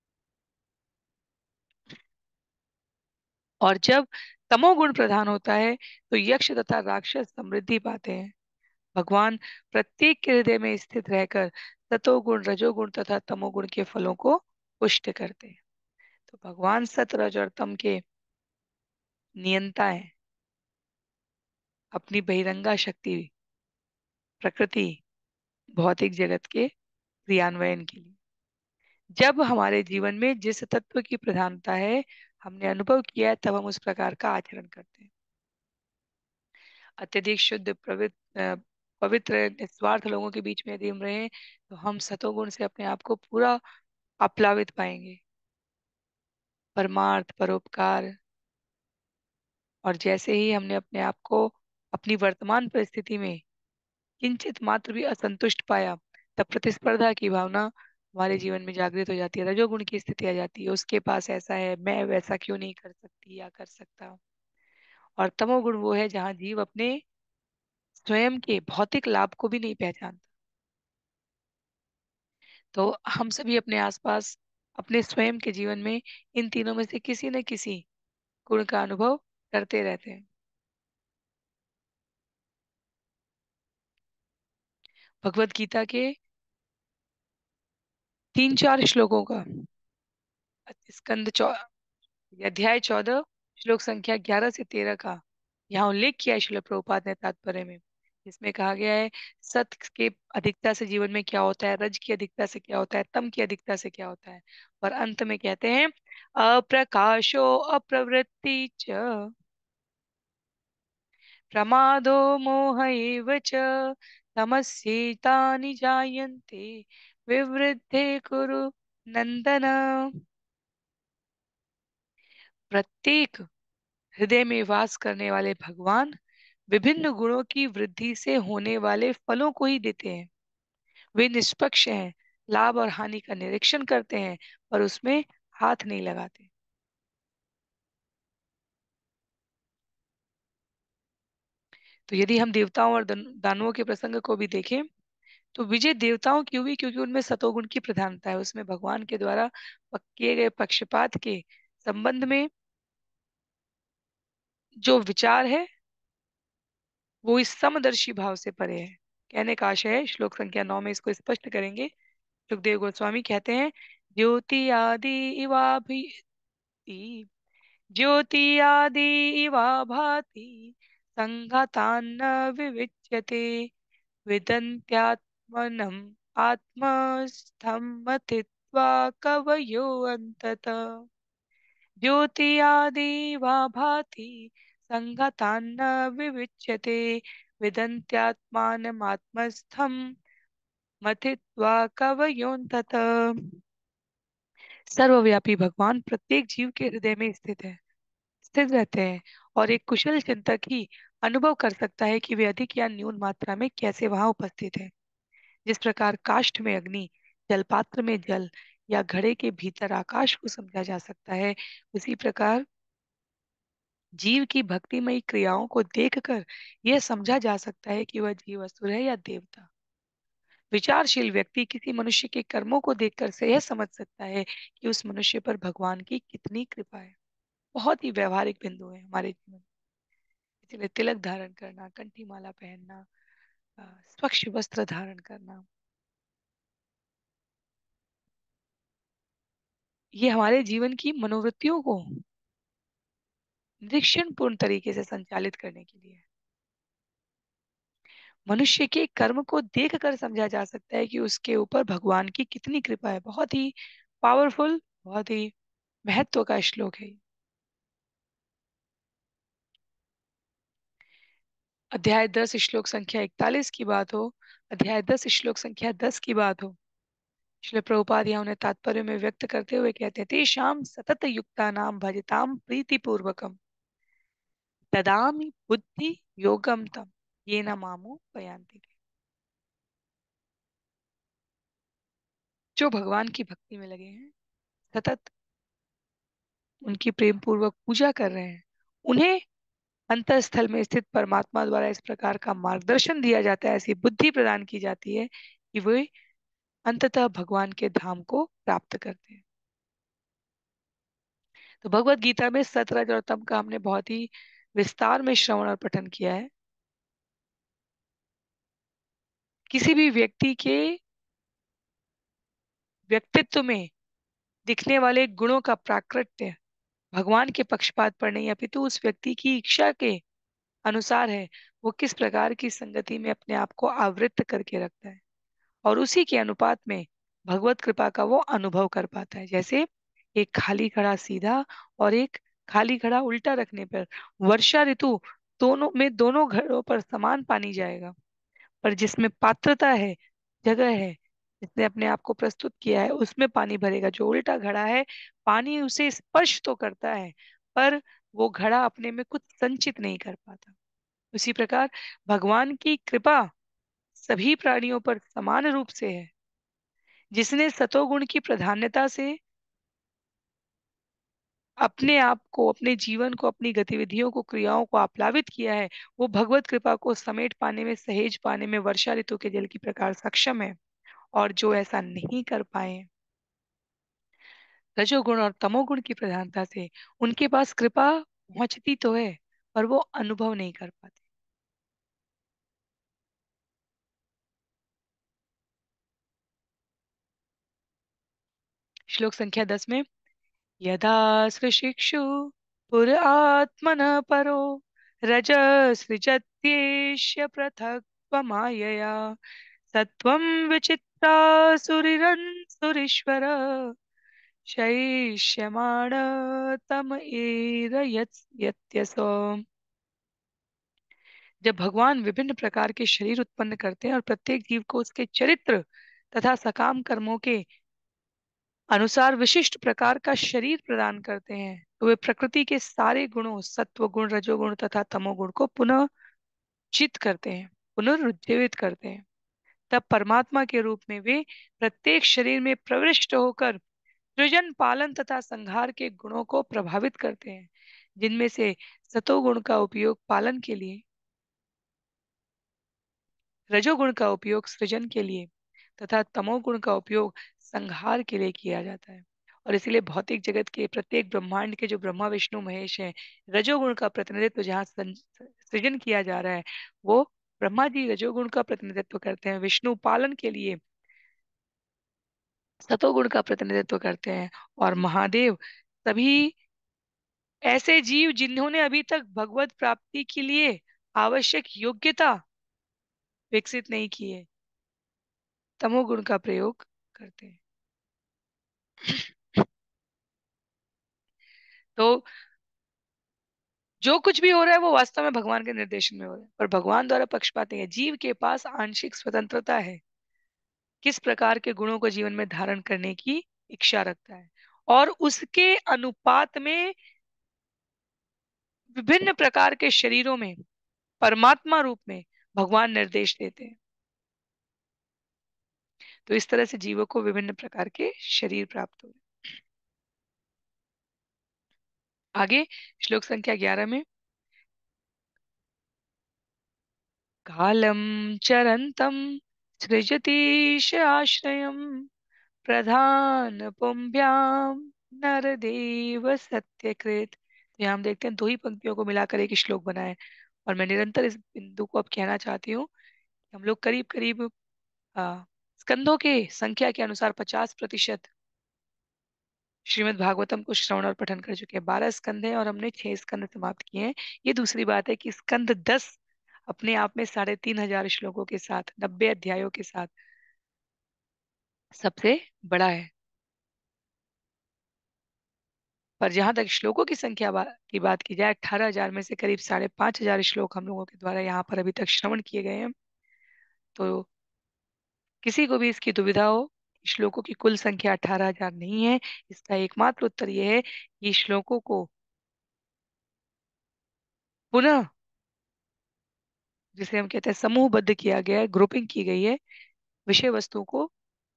A: और जब तमोगुण प्रधान होता है तो यक्ष तथा राक्षस समृद्धि पाते हैं। भगवान प्रत्येक के हृदय में स्थित रहकर सतोगुण, रजोगुण तथा तमोगुण के फलों को पुष्ट करते हैं। तो भगवान सत, रज और तम के नियंता है अपनी बहिरंगा शक्ति, प्रकृति, भौतिक जगत के क्रियान्वयन के लिए। जब हमारे जीवन में जिस तत्व की प्रधानता है हमने अनुभव किया है तब हम उस प्रकार का आचरण करते हैं। अत्यधिक शुद्ध पवित्र निस्वार्थ लोगों के बीच में यदि हम रहे तो हम सतोगुण से अपने आप को पूरा अपलावित पाएंगे। परमार्थ, परोपकार, और जैसे ही हमने अपने आप को अपनी वर्तमान परिस्थिति में किंचित मात्र भी असंतुष्ट पाया तब प्रतिस्पर्धा की भावना हमारे जीवन में जागृत हो जाती है, रजोगुण की स्थिति आ जाती है, उसके पास ऐसा है मैं वैसा क्यों नहीं कर सकती या कर सकता। और तमोगुण वो है जहाँ जीव अपने स्वयं के भौतिक लाभ को भी नहीं पहचानता। तो हम सभी अपने आसपास अपने स्वयं के जीवन में इन तीनों में से किसी न किसी गुण का अनुभव करते रहते हैं। भगवत गीता के 3-4 श्लोकों का स्कंद अध्याय 14 श्लोक संख्या 11 से 13 का यहाँ उल्लेख किया है श्रील प्रभुपाद ने तात्पर्य में, जिसमें कहा गया है सत्य के अधिकता से जीवन में क्या होता है, रज की अधिकता से क्या होता है, तम की अधिकता से क्या होता है। और अंत में कहते हैं अप्रकाशो अप्रवृत्ति च प्रमादो मोह एव च तमस्येतानि जायन्ते विवृद्धे कुरु नंदन। प्रत्येक हृदय में वास करने वाले भगवान विभिन्न गुणों की वृद्धि से होने वाले फलों को ही देते हैं। वे निष्पक्ष हैं, लाभ और हानि का निरीक्षण करते हैं, पर उसमें हाथ नहीं लगाते। तो यदि हम देवताओं और दानवों के प्रसंग को भी देखें, तो विजय देवताओं की हुई क्योंकि उनमें सतोगुण की प्रधानता है। उसमें भगवान के द्वारा किए गए पक्षपात के संबंध में जो विचार है वो इस समदर्शी भाव से परे है। कहने का आशय है, श्लोक संख्या 9 में इसको स्पष्ट करेंगे। सुखदेव गोस्वामी कहते हैं, ज्योति आदि इवाभि ज्योति आदि इवा भाति संघातान्न विविच्यते विदन्त्यात्मनम् आत्मस्थं मथित्वा कवयो अन्ततः ज्योति आदि वा भाति संघातान्न विविच्यते विदन्त्यात्मानमात्मस्थं मथित्वा कवयोऽन्ततः। सर्वव्यापी भगवान प्रत्येक जीव के हृदय में स्थित रहते हैं, और एक कुशल चिंतक ही अनुभव कर सकता है कि वे अधिक या न्यून मात्रा में कैसे वहां उपस्थित है। जिस प्रकार काष्ठ में अग्नि, जलपात्र में जल या घड़े के भीतर आकाश को समझा जा सकता है, उसी प्रकार जीव की भक्तिमयी क्रियाओं को देखकर यह समझा जा सकता है कि वह जीव असुर है या देवता। विचारशील व्यक्ति किसी मनुष्य के कर्मों को देखकर से यह समझ सकता है कि उस मनुष्य पर भगवान की कितनी कृपा है। बहुत ही व्यवहारिक बिंदु है हमारे जीवन में। इसीलिए तिलक धारण करना, कंठी माला पहनना, अ, स्वच्छ वस्त्र धारण करना, ये हमारे जीवन की मनोवृत्तियों को निरीक्षण पूर्ण तरीके से संचालित करने के लिए है। मनुष्य के कर्म को देख कर समझा जा सकता है कि उसके ऊपर भगवान की कितनी कृपा है। बहुत ही पावरफुल, बहुत ही महत्व का श्लोक है। अध्याय 10 श्लोक संख्या 41 की बात हो, अध्याय 10 श्लोक संख्या 10 की बात हो, श्रील प्रभुपाद यहाँ उन्हें तात्पर्य में व्यक्त करते हुए कहते हैं, तेषाम सतत युक्ता नाम भजताम प्रीति पूर्वकम ददामि बुद्धि योगम तम ये न मामो पयांति। जो भगवान की भक्ति में लगे हैं, सतत उनकी प्रेम पूर्वक पूजा कर रहे हैं, उन्हें अंतःस्थल में स्थित परमात्मा द्वारा इस प्रकार का मार्गदर्शन दिया जाता है, ऐसी बुद्धि प्रदान की जाती है कि वे अंततः भगवान के धाम को प्राप्त करते हैं। तो भगवत गीता में सतरज और तम का हमने बहुत ही विस्तार में श्रवण और पठन किया है। किसी भी व्यक्ति के व्यक्तित्व में दिखने वाले गुणों का प्राकट्य भगवान के पक्षपात पर नहीं, अपितु उस व्यक्ति की इच्छा के अनुसार है। वो किस प्रकार की संगति में अपने आप को आवृत्त करके रखता है, और उसी के अनुपात में भगवत कृपा का वो अनुभव कर पाता है। जैसे एक खाली घड़ा सीधा और एक खाली घड़ा उल्टा रखने पर वर्षा ऋतु दोनों में दोनों घड़ों पर समान पानी जाएगा, पर जिसमें पात्रता है, जगह है, जिसने अपने आप को प्रस्तुत किया है, उसमें पानी भरेगा। जो उल्टा घड़ा है, पानी उसे स्पर्श तो करता है, पर वो घड़ा अपने में कुछ संचित नहीं कर पाता। उसी प्रकार भगवान की कृपा सभी प्राणियों पर समान रूप से है। जिसने सतोगुण की प्रधान्यता से अपने आप को, अपने जीवन को, अपनी गतिविधियों को, क्रियाओं को आप्लावित किया है, वो भगवत कृपा को समेट पाने में, सहेज पाने में वर्षा ऋतु के जल की प्रकार सक्षम है। और जो ऐसा नहीं कर पाए, रजोगुण और तमोगुण की प्रधानता से उनके पास कृपा पहुंचती तो है, पर वो अनुभव नहीं कर पाते। श्लोक संख्या 10 में, यदा सृशिक्षु पुर आत्मन परो रजसृजत्येष्य पृथक्त्वमायया सत्त्वं विचित्रासुरिरंसुरीश्वर शैष्यमाण तम एव यत्यसो। जब भगवान विभिन्न प्रकार के शरीर उत्पन्न करते हैं और प्रत्येक जीव को उसके चरित्र तथा सकाम कर्मों के अनुसार विशिष्ट प्रकार का शरीर प्रदान करते हैं, तो वे प्रकृति के सारे गुणों सत्व गुण रजोगुण तथा तमोगुण को पुनः चित करते हैं, पुनरुज्जीवित करते हैं। तब परमात्मा के रूप में वे प्रत्येक शरीर में प्रविष्ट होकर सृजन पालन तथा संहार के गुणों को प्रभावित करते हैं, जिनमें से सतोगुण का उपयोग पालन के लिए, रजोगुण का उपयोग सृजन के लिए तथा तमोगुण का उपयोग संहार के लिए किया जाता है। और इसीलिए भौतिक जगत के प्रत्येक ब्रह्मांड के जो ब्रह्मा विष्णु महेश हैं, रजोगुण का प्रतिनिधित्व जहाँ सृजन किया जा रहा है, वो ब्रह्मा जी रजोगुण का प्रतिनिधित्व करते हैं, विष्णु पालन के लिए सतोगुण का प्रतिनिधित्व करते हैं, और महादेव सभी ऐसे जीव जिन्होंने अभी तक भगवत प्राप्ति के लिए आवश्यक योग्यता विकसित नहीं की है, तमोगुण का प्रयोग करते हैं। तो जो कुछ भी हो रहा है वो वास्तव में भगवान के निर्देशन में हो रहा है, पर भगवान द्वारा पक्षपात नहीं है। जीव के पास आंशिक स्वतंत्रता है, किस प्रकार के गुणों को जीवन में धारण करने की इच्छा रखता है, और उसके अनुपात में विभिन्न प्रकार के शरीरों में परमात्मा रूप में भगवान निर्देश देते हैं। तो इस तरह से जीवों को विभिन्न प्रकार के शरीर प्राप्त हो। आगे श्लोक संख्या 11 में, कालम चरंतम सृजतीश आश्रयम प्रधान पुंभ्याम नरदेव सत्यकृत। तो यहाँ हम देखते हैं दो ही पंक्तियों को मिलाकर एक श्लोक बना है, और मैं निरंतर इस बिंदु को अब कहना चाहती हूँ कि हम लोग करीब करीब स्कंदों के संख्या के अनुसार 50% श्रीमद् भागवतम को श्रवण और पठन कर चुके हैं। 12 स्कंद हैं और हमने 6 स्कंद समाप्त किए हैं। ये दूसरी बात है कि स्कंद 10 अपने आप में 3,500 श्लोकों के साथ 90 अध्यायों के साथ सबसे बड़ा है। पर जहां तक श्लोकों की संख्या की बात की जाए, 18,000 में से करीब 5,500 श्लोक हम लोगों के द्वारा यहाँ पर अभी तक श्रवण किए गए हैं। तो किसी को भी इसकी दुविधा हो, श्लोकों की कुल संख्या 18,000 नहीं है, इसका एकमात्र उत्तर यह है कि श्लोकों को पुनः, जिसे हम कहते हैं समूहबद्ध किया गया है, ग्रुपिंग की गई है, विषय वस्तु को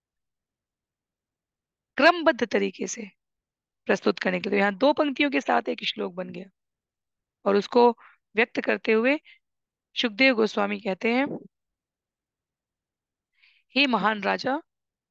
A: क्रमबद्ध तरीके से प्रस्तुत करने के लिए। तो यहाँ दो पंक्तियों के साथ एक श्लोक बन गया, और उसको व्यक्त करते हुए सुखदेव गोस्वामी कहते हैं, हे महान राजा,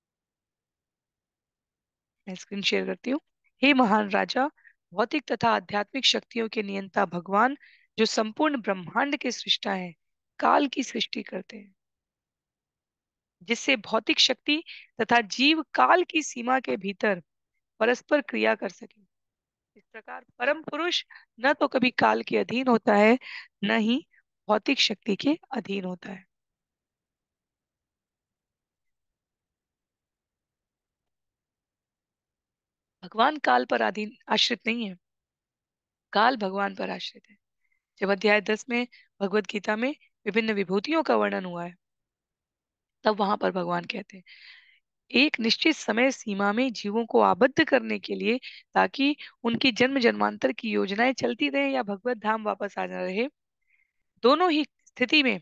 A: मैं स्क्रीन शेयर करती हूँ। हे महान राजा, भौतिक तथा आध्यात्मिक शक्तियों के नियंता भगवान, जो संपूर्ण ब्रह्मांड के सृष्टा है, काल की सृष्टि करते हैं, जिससे भौतिक शक्ति तथा जीव काल की सीमा के भीतर परस्पर क्रिया कर सके। इस प्रकार परम पुरुष न तो कभी काल के अधीन होता है, न ही भौतिक शक्ति के अधीन होता है। भगवान काल पर अधीन आश्रित नहीं है, काल भगवान पर आश्रित है। जब अध्याय 10 में भगवत गीता में विभिन्न विभूतियों का वर्णन हुआ है, तब वहां पर भगवान कहते हैं एक निश्चित समय सीमा में जीवों को आबद्ध करने के लिए, ताकि उनकी जन्म जन्मांतर की योजनाएं चलती रहे या भगवत धाम वापस आ जा रहे, दोनों ही स्थिति में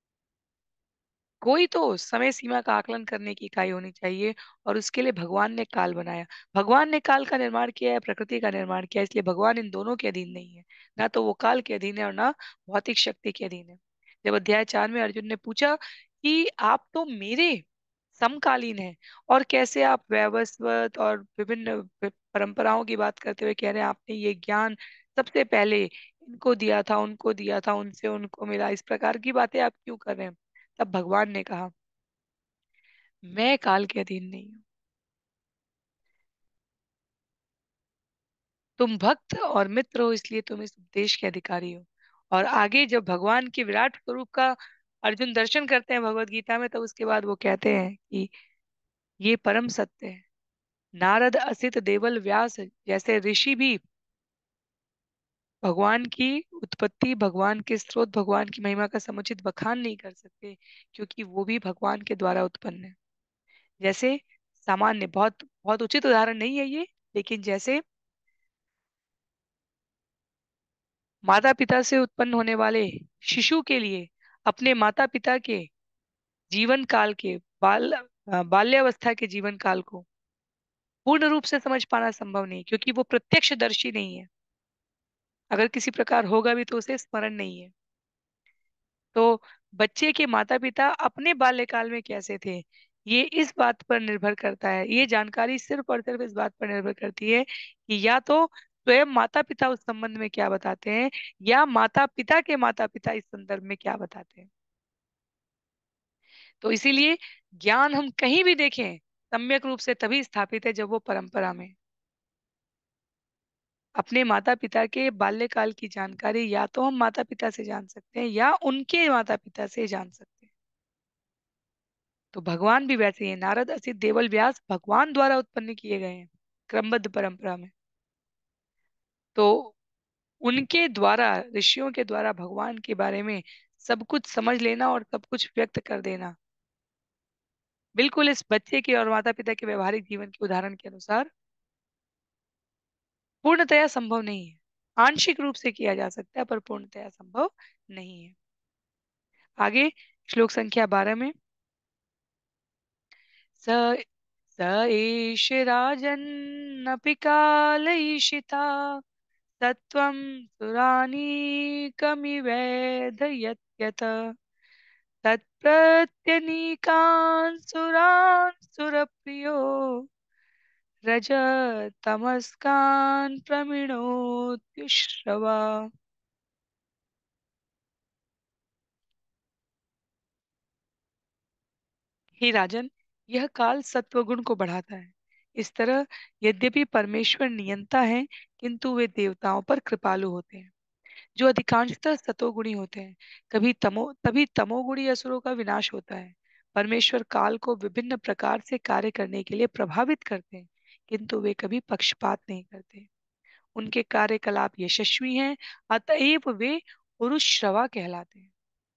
A: कोई तो समय सीमा का आकलन करने की इकाई होनी चाहिए, और उसके लिए भगवान ने काल बनाया। भगवान ने काल का निर्माण किया है, प्रकृति का निर्माण किया है, इसलिए भगवान इन दोनों के अधीन नहीं है। ना तो वो काल के अधीन है और ना भौतिक शक्ति के अधीन है। जब अध्याय 4 में अर्जुन ने पूछा कि आप तो मेरे समकालीन हैं, और कैसे आप वैवस्वत और विभिन्न परंपराओं की बात करते हुए कह रहे हैं आपने ये ज्ञान सबसे पहले इनको दिया था, उनको दिया था, उनसे उनको मिला, इस प्रकार की बातें आप क्यों कर रहे हैं? तब भगवान ने कहा मैं काल के अधीन नहीं हूं, तुम भक्त और मित्र हो, इसलिए तुम इस उपदेश के अधिकारी हो, और आगे जब भगवान के विराट स्वरूप का अर्जुन दर्शन करते हैं भगवत गीता में, तो उसके बाद वो कहते हैं कि ये परम सत्य है। नारद असित देवल व्यास जैसे ऋषि भी भगवान की उत्पत्ति, भगवान के स्रोत, भगवान की महिमा का समुचित बखान नहीं कर सकते, क्योंकि वो भी भगवान के द्वारा उत्पन्न है। जैसे सामान्य, बहुत बहुत उचित उदाहरण नहीं है ये, लेकिन जैसे माता पिता से उत्पन्न होने वाले शिशु के लिए अपने माता पिता के जीवन काल के बाल्यावस्था के जीवन काल को पूर्ण रूप से समझ पाना संभव नहीं, क्योंकि वो प्रत्यक्षदर्शी नहीं है। अगर किसी प्रकार होगा भी तो उसे स्मरण नहीं है। तो बच्चे के माता पिता अपने बाल्यकाल में कैसे थे, ये इस बात पर निर्भर करता है। ये जानकारी सिर्फ और सिर्फ इस बात पर निर्भर करती है कि या तो स्वयं माता पिता उस संबंध में क्या बताते हैं, या माता पिता इस संदर्भ में क्या बताते हैं। तो इसीलिए ज्ञान हम कहीं भी देखें, सम्यक रूप से तभी स्थापित है जब वो परंपरा में। अपने माता पिता के बाल्यकाल की जानकारी या तो हम माता पिता से जान सकते हैं, या उनके माता पिता से जान सकते हैं। तो भगवान भी वैसे ही हैं। नारद असित देवल व्यास भगवान द्वारा उत्पन्न किए गए हैं क्रमबद्ध परंपरा में। तो उनके द्वारा, ऋषियों के द्वारा भगवान के बारे में सब कुछ समझ लेना और सब कुछ व्यक्त कर देना, बिल्कुल इस बच्चे के और माता पिता के व्यवहारिक जीवन के उदाहरण के अनुसार पूर्णतया संभव नहीं है। आंशिक रूप से किया जा सकता है, पर पूर्णतया संभव नहीं है। आगे श्लोक संख्या 12 में, स स एष राजन्नपि कालईशिता तत्त्वं सुरानीकमिवेधयत्यत तत्प्रत्यनीकान् सुरान् सुरप्रियो रजतमस्कान् प्रमिणोत्युष्रवा। हे राजन, यह काल सत्वगुण को बढ़ाता है। इस तरह यद्यपि परमेश्वर नियंता है, किंतु वे देवताओं पर कृपालु होते हैं, जो अधिकांशतः सतोगुणी होते हैं। तभी तमोगुणी असुरों का विनाश होता है। परमेश्वर काल को विभिन्न प्रकार से कार्य करने के लिए प्रभावित करते हैं, किंतु वे कभी पक्षपात नहीं करते। उनके कार्यकलाप यशस्वी हैं, अतएव वे पुरुषश्रवा कहलाते हैं।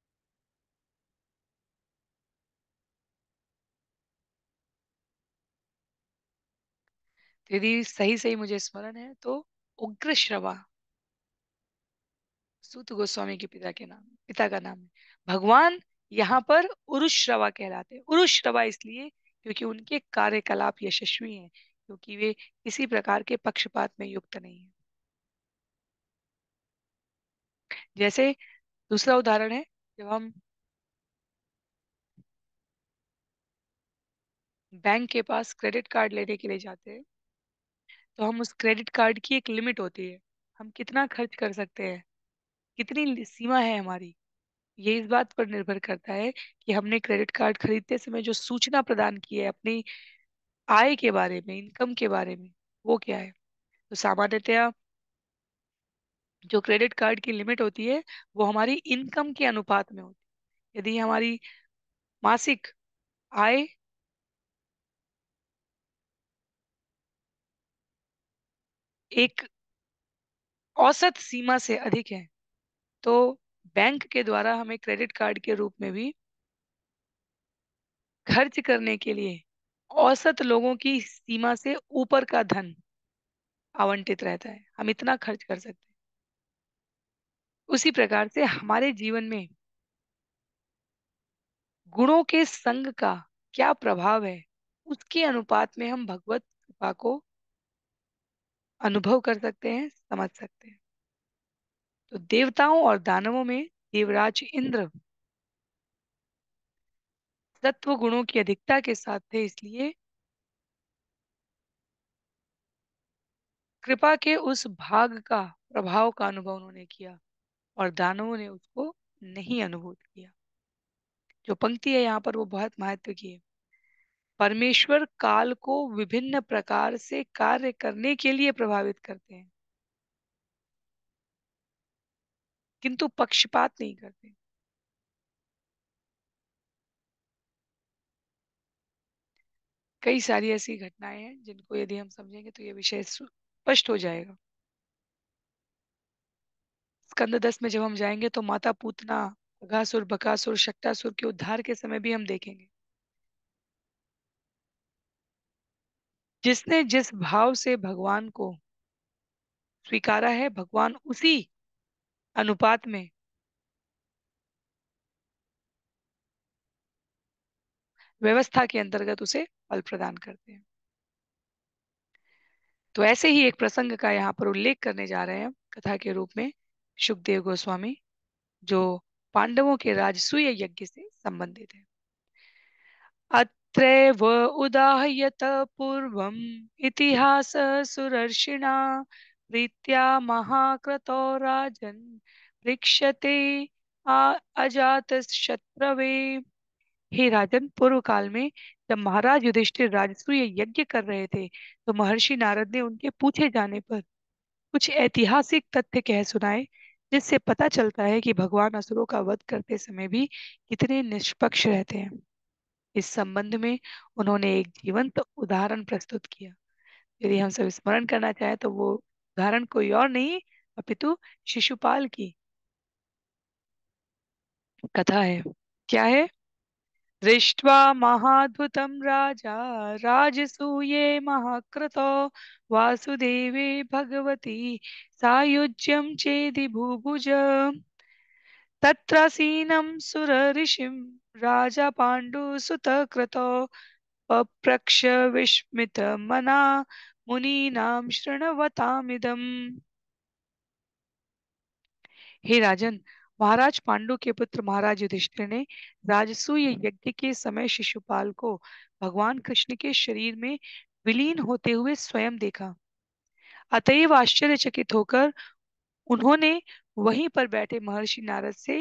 A: तो यदि सही सही मुझे स्मरण है तो उग्र श्रवा सूत गोस्वामी के पिता का नाम है। भगवान यहाँ पर उरुश्रवा कहलाते हैं। उरुश्रवा इसलिए क्योंकि उनके कार्यकलाप यशस्वी हैं, क्योंकि वे किसी प्रकार के पक्षपात में युक्त नहीं है। जैसे दूसरा उदाहरण है, जब हम बैंक के पास क्रेडिट कार्ड लेने के लिए जाते हैं, तो हम उस क्रेडिट कार्ड की एक लिमिट होती है। हम कितना खर्च कर सकते हैं, कितनी सीमा है हमारी। ये इस बात पर निर्भर करता है कि हमने क्रेडिट कार्ड खरीदते समय जो सूचना प्रदान की है अपनी आय के बारे में, इनकम के बारे में, वो क्या है। तो सामान्यतया जो क्रेडिट कार्ड की लिमिट होती है वो हमारी इनकम के अनुपात में होती है। यदि हमारी मासिक आय एक औसत सीमा से अधिक है, तो बैंक के द्वारा हमें क्रेडिट कार्ड के रूप में भी खर्च करने के लिए औसत लोगों की सीमा से ऊपर का धन आवंटित रहता है। हम इतना खर्च कर सकते हैं। उसी प्रकार से हमारे जीवन में गुणों के संग का क्या प्रभाव है, उसके अनुपात में हम भगवत कृपा को अनुभव कर सकते हैं, समझ सकते हैं। तो देवताओं और दानवों में देवराज इंद्र सत्व गुणों की अधिकता के साथ थे, इसलिए कृपा के उस भाग का प्रभाव का अनुभव उन्होंने किया, और दानवों ने उसको नहीं अनुभूत किया। जो पंक्ति है यहाँ पर वो बहुत महत्व की है। परमेश्वर काल को विभिन्न प्रकार से कार्य करने के लिए प्रभावित करते हैं। किंतु पक्षपात नहीं करते। कई सारी ऐसी घटनाएं हैं जिनको यदि हम समझेंगे तो ये विषय स्पष्ट हो जाएगा। स्कंद 10 में जब हम जाएंगे तो माता पूतना, अघासुर, बकासुर, शक्टासुर के उद्धार के समय भी हम देखेंगे। जिसने जिस भाव से भगवान को स्वीकारा है, भगवान उसी अनुपात में व्यवस्था के अंतर्गत उसे फल प्रदान करते हैं। तो ऐसे ही एक प्रसंग का यहाँ पर उल्लेख करने जा रहे हैं कथा के रूप में, सुखदेव गोस्वामी, जो पांडवों के राजसूय यज्ञ से संबंधित है। अत्रैव उदाह्यत पूर्वम् इतिहास सुरर्षिणा प्रीत्या महाक्रतो राजन् पृक्षते अजात शत्रवे। हे राजन, पूर्व काल में जब महाराज युधिष्ठिर राजसूय यज्ञ कर रहे थे तो महर्षि नारद ने उनके पूछे जाने पर कुछ ऐतिहासिक तथ्य कह सुनाए, जिससे पता चलता है कि भगवान असुरों का वध करते समय भी कितने निष्पक्ष रहते हैं। इस संबंध में उन्होंने एक जीवंत उदाहरण प्रस्तुत किया। यदि हम सब स्मरण करना चाहें तो वो उदाहरण कोई और नहीं अपितु शिशुपाल की कथा है। क्या है? दृष्ट्वा महाद्भुतं राजा राजसूये महाक्रतो वासुदेवे भगवती सायुज्यं चेदि भूभुज तत्रासीनं सुरऋषिं राजा पाण्डुसुतक्रतो पप्रक्ष विस्मितमना मुनीनां शृण्वतामिदम्। हे राजन, महाराज पांडु के पुत्र महाराज युधिष्ठिर ने राजसूय यज्ञ के समय शिशुपाल को भगवान कृष्ण के शरीर में विलीन होते हुए स्वयं देखा। अतएव आश्चर्यचकित होकर उन्होंने वहीं पर बैठे महर्षि नारद से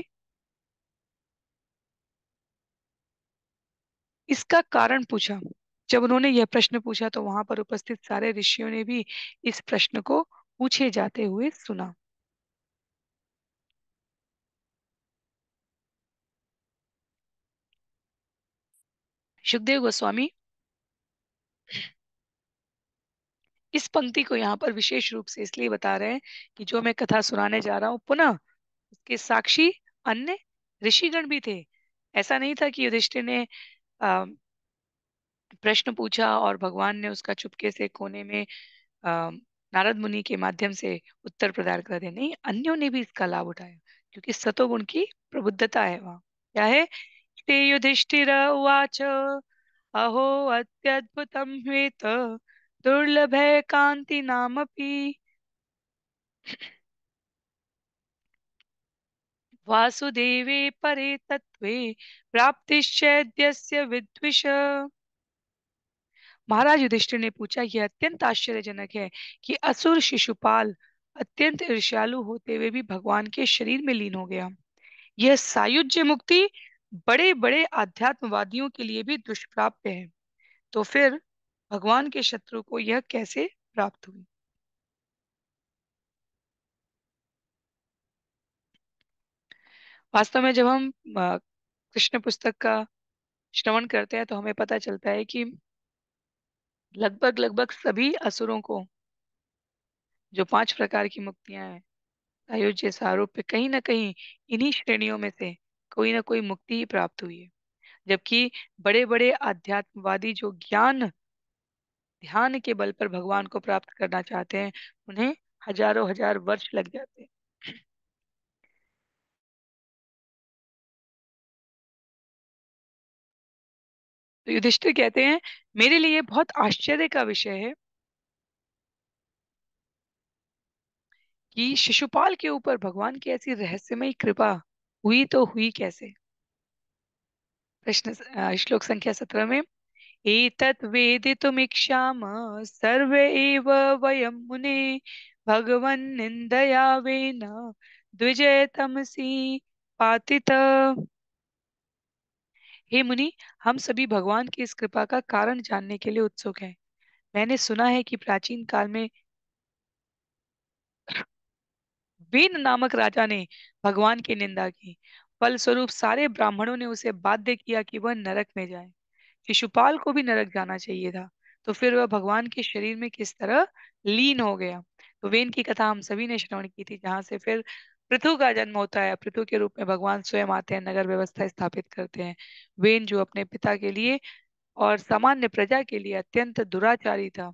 A: इसका कारण पूछा। जब उन्होंने यह प्रश्न पूछा तो वहां पर उपस्थित सारे ऋषियों ने भी इस प्रश्न को पूछे जाते हुए सुना। सुखदेव गोस्वामी इस पंक्ति को यहाँ पर विशेष रूप से इसलिए बता रहे हैं कि जो मैं कथा सुनाने जा रहा हूँ पुनः उसके साक्षी अन्य ऋषिगण भी थे। ऐसा नहीं था कि युधिष्ठिर ने अ, प्रश्न पूछा और भगवान ने उसका चुपके से कोने में अ, नारद मुनि के माध्यम से उत्तर प्रदान कर दिया। नहीं, अन्यों ने भी इसका लाभ उठाया क्योंकि सतोगुण की प्रबुद्धता है वहाँ। क्या है? श्री युधिष्ठिर उवाच अहो अत्यद्भुतं ह्वेत दुर्लभे कांति नामपि वासुदेवे परे तत्वे प्राप्तिश्चैद्यस्य विद्विष। महाराज युधिष्ठिर ने पूछा, यह अत्यंत आश्चर्यजनक है कि असुर शिशुपाल अत्यंत ईर्ष्यालु होते हुए भी भगवान के शरीर में लीन हो गया। यह सायुज्य मुक्ति बड़े बड़े आध्यात्मवादियों के लिए भी दुष्प्राप्य है, तो फिर भगवान के शत्रु को यह कैसे प्राप्त हुई? वास्तव में जब हम कृष्ण पुस्तक का श्रवण करते हैं तो हमें पता चलता है कि लगभग लगभग सभी असुरों को जो 5 प्रकार की मुक्तियां हैं, अयोध्या सारूप्य, कहीं ना कहीं इन्हीं श्रेणियों में से कोई ना कोई मुक्ति ही प्राप्त हुई है। जबकि बड़े बड़े आध्यात्मवादी जो ज्ञान ध्यान के बल पर भगवान को प्राप्त करना चाहते हैं, उन्हें हजारों हजार वर्ष लग जाते हैं। तो युधिष्ठिर कहते हैं, मेरे लिए बहुत आश्चर्य का विषय है कि शिशुपाल के ऊपर भगवान की ऐसी रहस्यमयी कृपा हुई तो हुई कैसे। प्रश्न श्लोक संख्या 17 में, एतत् वेदितुमिच्छामः सर्व एव वयं मुने भगवन् निन्दयावेन द्विजयतमसि पातित। हे मुनि, हम सभी भगवान की इस कृपा का कारण जानने के लिए उत्सुक हैं। मैंने सुना है कि प्राचीन काल में वेन नामक राजा ने भगवान की निंदा की। फलस्वरूप सारे ब्राह्मणों ने उसे बाध्य किया कि वह नरक में जाए। शिशुपाल को भी नरक जाना चाहिए था, तो फिर वह भगवान के शरीर में किस तरह लीन हो गया। तो वेन की कथा हम सभी ने श्रवण की थी, जहां से फिर पृथु का जन्म होता है। पृथु के रूप में भगवान स्वयं आते हैं, नगर व्यवस्था स्थापित करते हैं। वेन जो अपने पिता के लिए और सामान्य प्रजा के लिए अत्यंत दुराचारी था,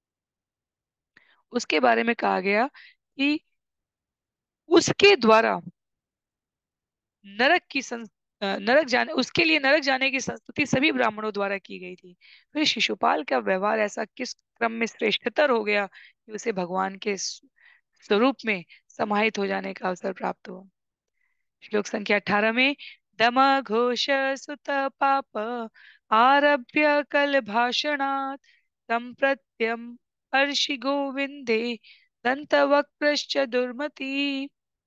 A: उसके बारे में कहा गया कि उसके द्वारा नरक की नरक जाने उसके लिए नरक जाने की संस्तुति सभी ब्राह्मणों द्वारा की गई थी। फिर शिशुपाल का व्यवहार ऐसा किस क्रम में श्रेष्ठतर हो गया कि उसे भगवान के स्वरूप में समाहित हो जाने का अवसर प्राप्त हुआ। श्लोक संख्या 18 में दम घोष सुत पाप आरभ्य कल भाषणात् संप्रत्यम अर्षि गोविंदे दंत वक्त्रश्च दुर्मति।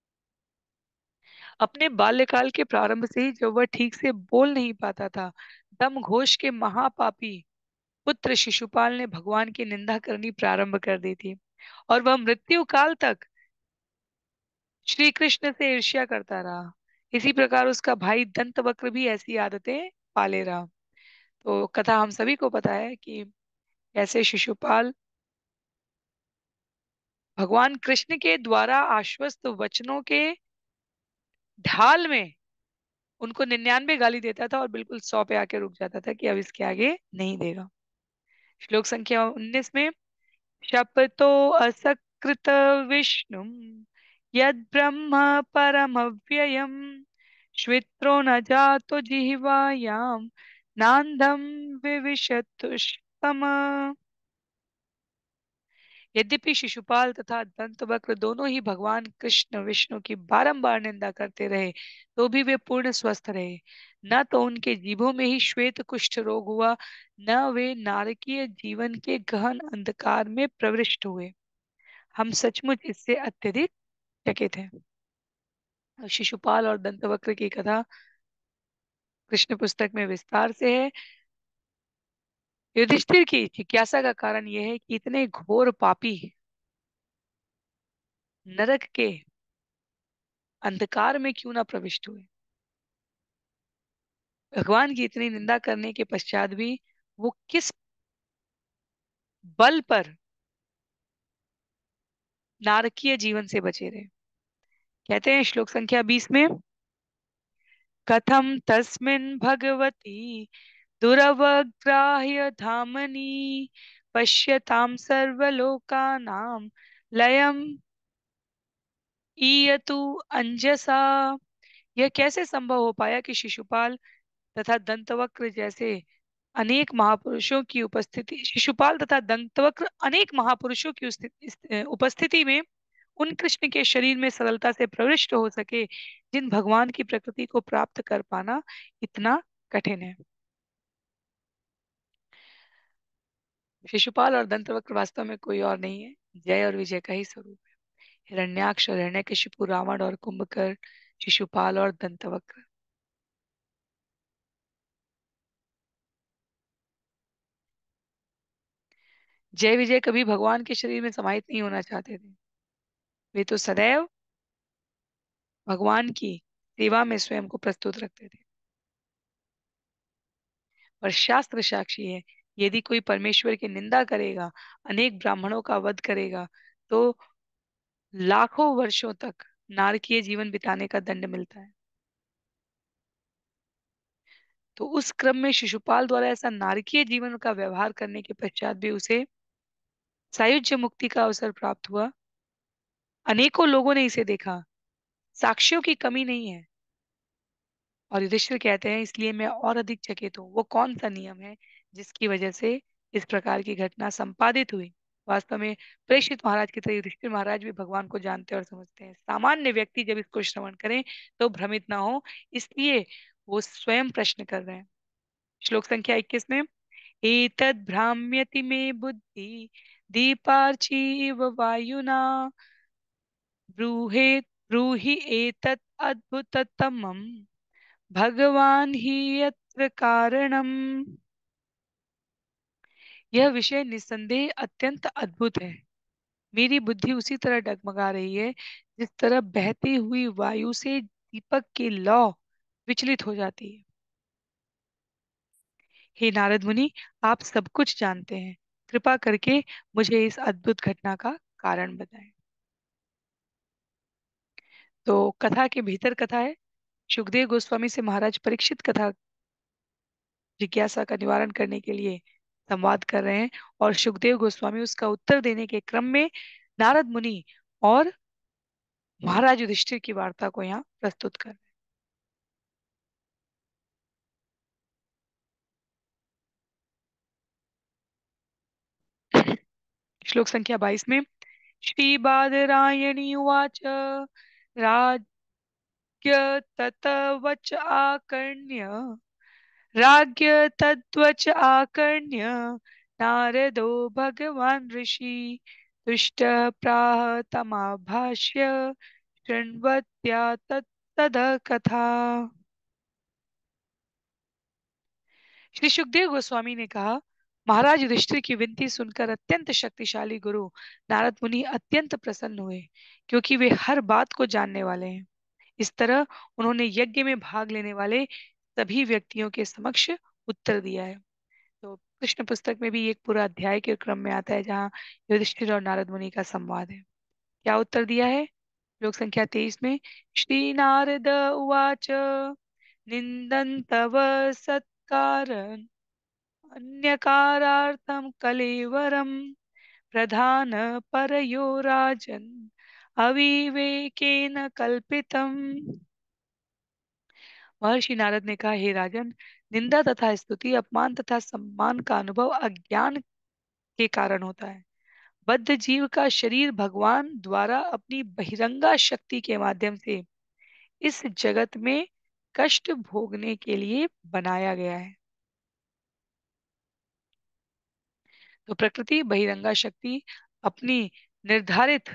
A: अपने बाल्यकाल के प्रारंभ से ही जब वह ठीक से बोल नहीं पाता था, दम घोष के महापापी पुत्र शिशुपाल ने भगवान की निंदा करनी प्रारंभ कर दी थी, और वह मृत्यु काल तक श्री कृष्ण से ईर्ष्या करता रहा। इसी प्रकार उसका भाई दंतवक्र भी ऐसी आदतें पाले रहा। तो कथा हम सभी को पता है कि कैसे शिशुपाल भगवान कृष्ण के द्वारा आश्वस्त वचनों के ढाल में उनको 99 गाली देता था और बिल्कुल 100 पे आके रुक जाता था कि अब इसके आगे नहीं देगा। श्लोक संख्या 19 में शपतो असकृत विष्णु यद ब्रह्म परमव्ययम श्वित्रो न जातो जिह्वायां नान्दम विविशतुष्टम। यद्यपि शिशुपाल तथा दंतवक्र दोनों ही भगवान कृष्ण विष्णु की बारंबार निंदा करते रहे, तो भी वे पूर्ण स्वस्थ रहे। न तो उनके जीभों में ही श्वेत कुष्ठ रोग हुआ, न वे नारकीय जीवन के गहन अंधकार में प्रविष्ट हुए। हम सचमुच इससे अत्यधिक चकित हैं। शिशुपाल और दंतवक्र की कथा कृष्ण पुस्तक में विस्तार से है। युधिष्ठिर की जिज्ञासा का कारण यह है कि इतने घोर पापी नरक के अंधकार में क्यों ना प्रविष्ट हुए। भगवान की इतनी निंदा करने के पश्चात भी वो किस बल पर नारकीय जीवन से बचे रहे। कहते हैं श्लोक संख्या 20 में कथम तस्मिन् भगवती दुरवग्राह्य धामनि पश्यतां सर्वलोकानां लयम ईयतु अंजसा। यह कैसे संभव हो पाया कि शिशुपाल तथा दंतवक्र जैसे अनेक महापुरुषों की उपस्थिति शिशुपाल तथा दंतवक्र अनेक महापुरुषों की उपस्थिति में उन कृष्ण के शरीर में सरलता से प्रविष्ट हो सके, जिन भगवान की प्रकृति को प्राप्त कर पाना इतना कठिन है। शिशुपाल और दंतवक्र वास्तव में कोई और नहीं है, जय और विजय का ही स्वरूप है। हिरण्याक्ष और हिरण्यकशिपु, रावण और कुंभकर्ण, शिशुपाल और दंतवक्र। जय विजय कभी भगवान के शरीर में समाहित नहीं होना चाहते थे। वे तो सदैव भगवान की सेवा में स्वयं को प्रस्तुत रखते थे। और शास्त्र साक्षी है, यदि कोई परमेश्वर की निंदा करेगा, अनेक ब्राह्मणों का वध करेगा, तो लाखों वर्षों तक नारकीय जीवन बिताने का दंड मिलता है। तो उस क्रम में शिशुपाल द्वारा ऐसा नारकीय जीवन का व्यवहार करने के पश्चात भी उसे सायुज्य मुक्ति का अवसर प्राप्त हुआ। अनेकों लोगों ने इसे देखा, साक्ष्यों की कमी नहीं है। और युधिष्ठिर कहते हैं इसलिए मैं और अधिक चकित हूँ। वो कौन सा नियम है जिसकी वजह से इस प्रकार की घटना संपादित हुई। वास्तव में प्रेषित महाराज की तरह युधिष्ठिर महाराज भी भगवान को जानते और समझते हैं। सामान्य व्यक्ति जब इसको श्रवण करें तो भ्रमित ना हो, इसलिए वो स्वयं प्रश्न कर रहे हैं। श्लोक संख्या 21 में एतद् भ्राम्यति मे बुद्धि दीपार्चीव वायुना ब्रूहे ब्रूहि एतत् अद्भुततमम् भगवान ही यत्र कारणम। यह विषय निस्संदेह अत्यंत अद्भुत है। मेरी बुद्धि उसी तरह डगमगा रही है जिस तरह बहती हुई वायु से दीपक की लौ विचलित हो जाती है। हे नारद मुनि, आप सब कुछ जानते हैं, कृपा करके मुझे इस अद्भुत घटना का कारण बताएं। तो कथा के भीतर कथा है। सुखदेव गोस्वामी से महाराज परीक्षित कथा जिज्ञासा का निवारण करने के लिए संवाद कर रहे हैं, और सुखदेव गोस्वामी उसका उत्तर देने के क्रम में नारद मुनि और महाराज युधिष्ठिर की वार्ता को यहाँ प्रस्तुत कर रहे हैं। श्लोक संख्या 22 में श्री बादरायणी उवाच राज्य ततवच आकर्ण्य राज्ञ तद्वच आकर्ण्य नारदो भगवान् ऋषि तुष्ट प्राह तमाभाष्य शृण्वत्या तत्तद कथा। श्री सुखदेव गोस्वामी ने कहा, महाराज युधिष्ठिर की विनती सुनकर अत्यंत शक्तिशाली गुरु नारद मुनि अत्यंत प्रसन्न हुए, क्योंकि वे हर बात को जानने वाले हैं। इस तरह उन्होंने यज्ञ में भाग लेने वाले सभी व्यक्तियों के समक्ष उत्तर दिया है। तो कृष्ण पुस्तक में भी एक पूरा अध्याय के क्रम में आता है जहाँ युधिष्ठिर और नारद मुनि का संवाद है। क्या उत्तर दिया है? श्लोक संख्या 23 में श्री नारद उवाच निंदन्तव सत्कार अन्यकारार्थं कलेवरं प्रधान परयो राजन् अविवेकेन कल्पितम्। महर्षि नारद ने कहा, हे राजन, निंदा तथा स्तुति, अपमान तथा सम्मान का अनुभव अज्ञान के कारण होता है। बद्ध जीव का शरीर भगवान द्वारा अपनी बहिरंगा शक्ति के माध्यम से इस जगत में कष्ट भोगने के लिए बनाया गया है। तो प्रकृति बहिरंगा शक्ति अपनी निर्धारित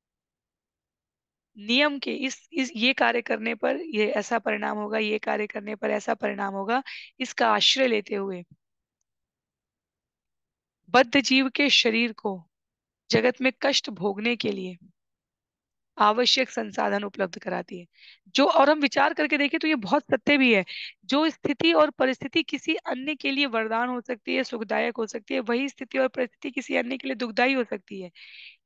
A: नियम के इस ये कार्य करने पर ये ऐसा परिणाम होगा, ये कार्य करने पर ऐसा परिणाम होगा, इसका आश्रय लेते हुए बद्ध जीव के शरीर को जगत में कष्ट भोगने के लिए आवश्यक संसाधन उपलब्ध कराती है। जो, और हम विचार करके देखें तो ये बहुत सत्य भी है। जो स्थिति और परिस्थिति किसी अन्य के लिए वरदान हो सकती है, सुखदायक हो सकती है, वही स्थिति और परिस्थिति किसी अन्य के लिए दुखदाई हो सकती है।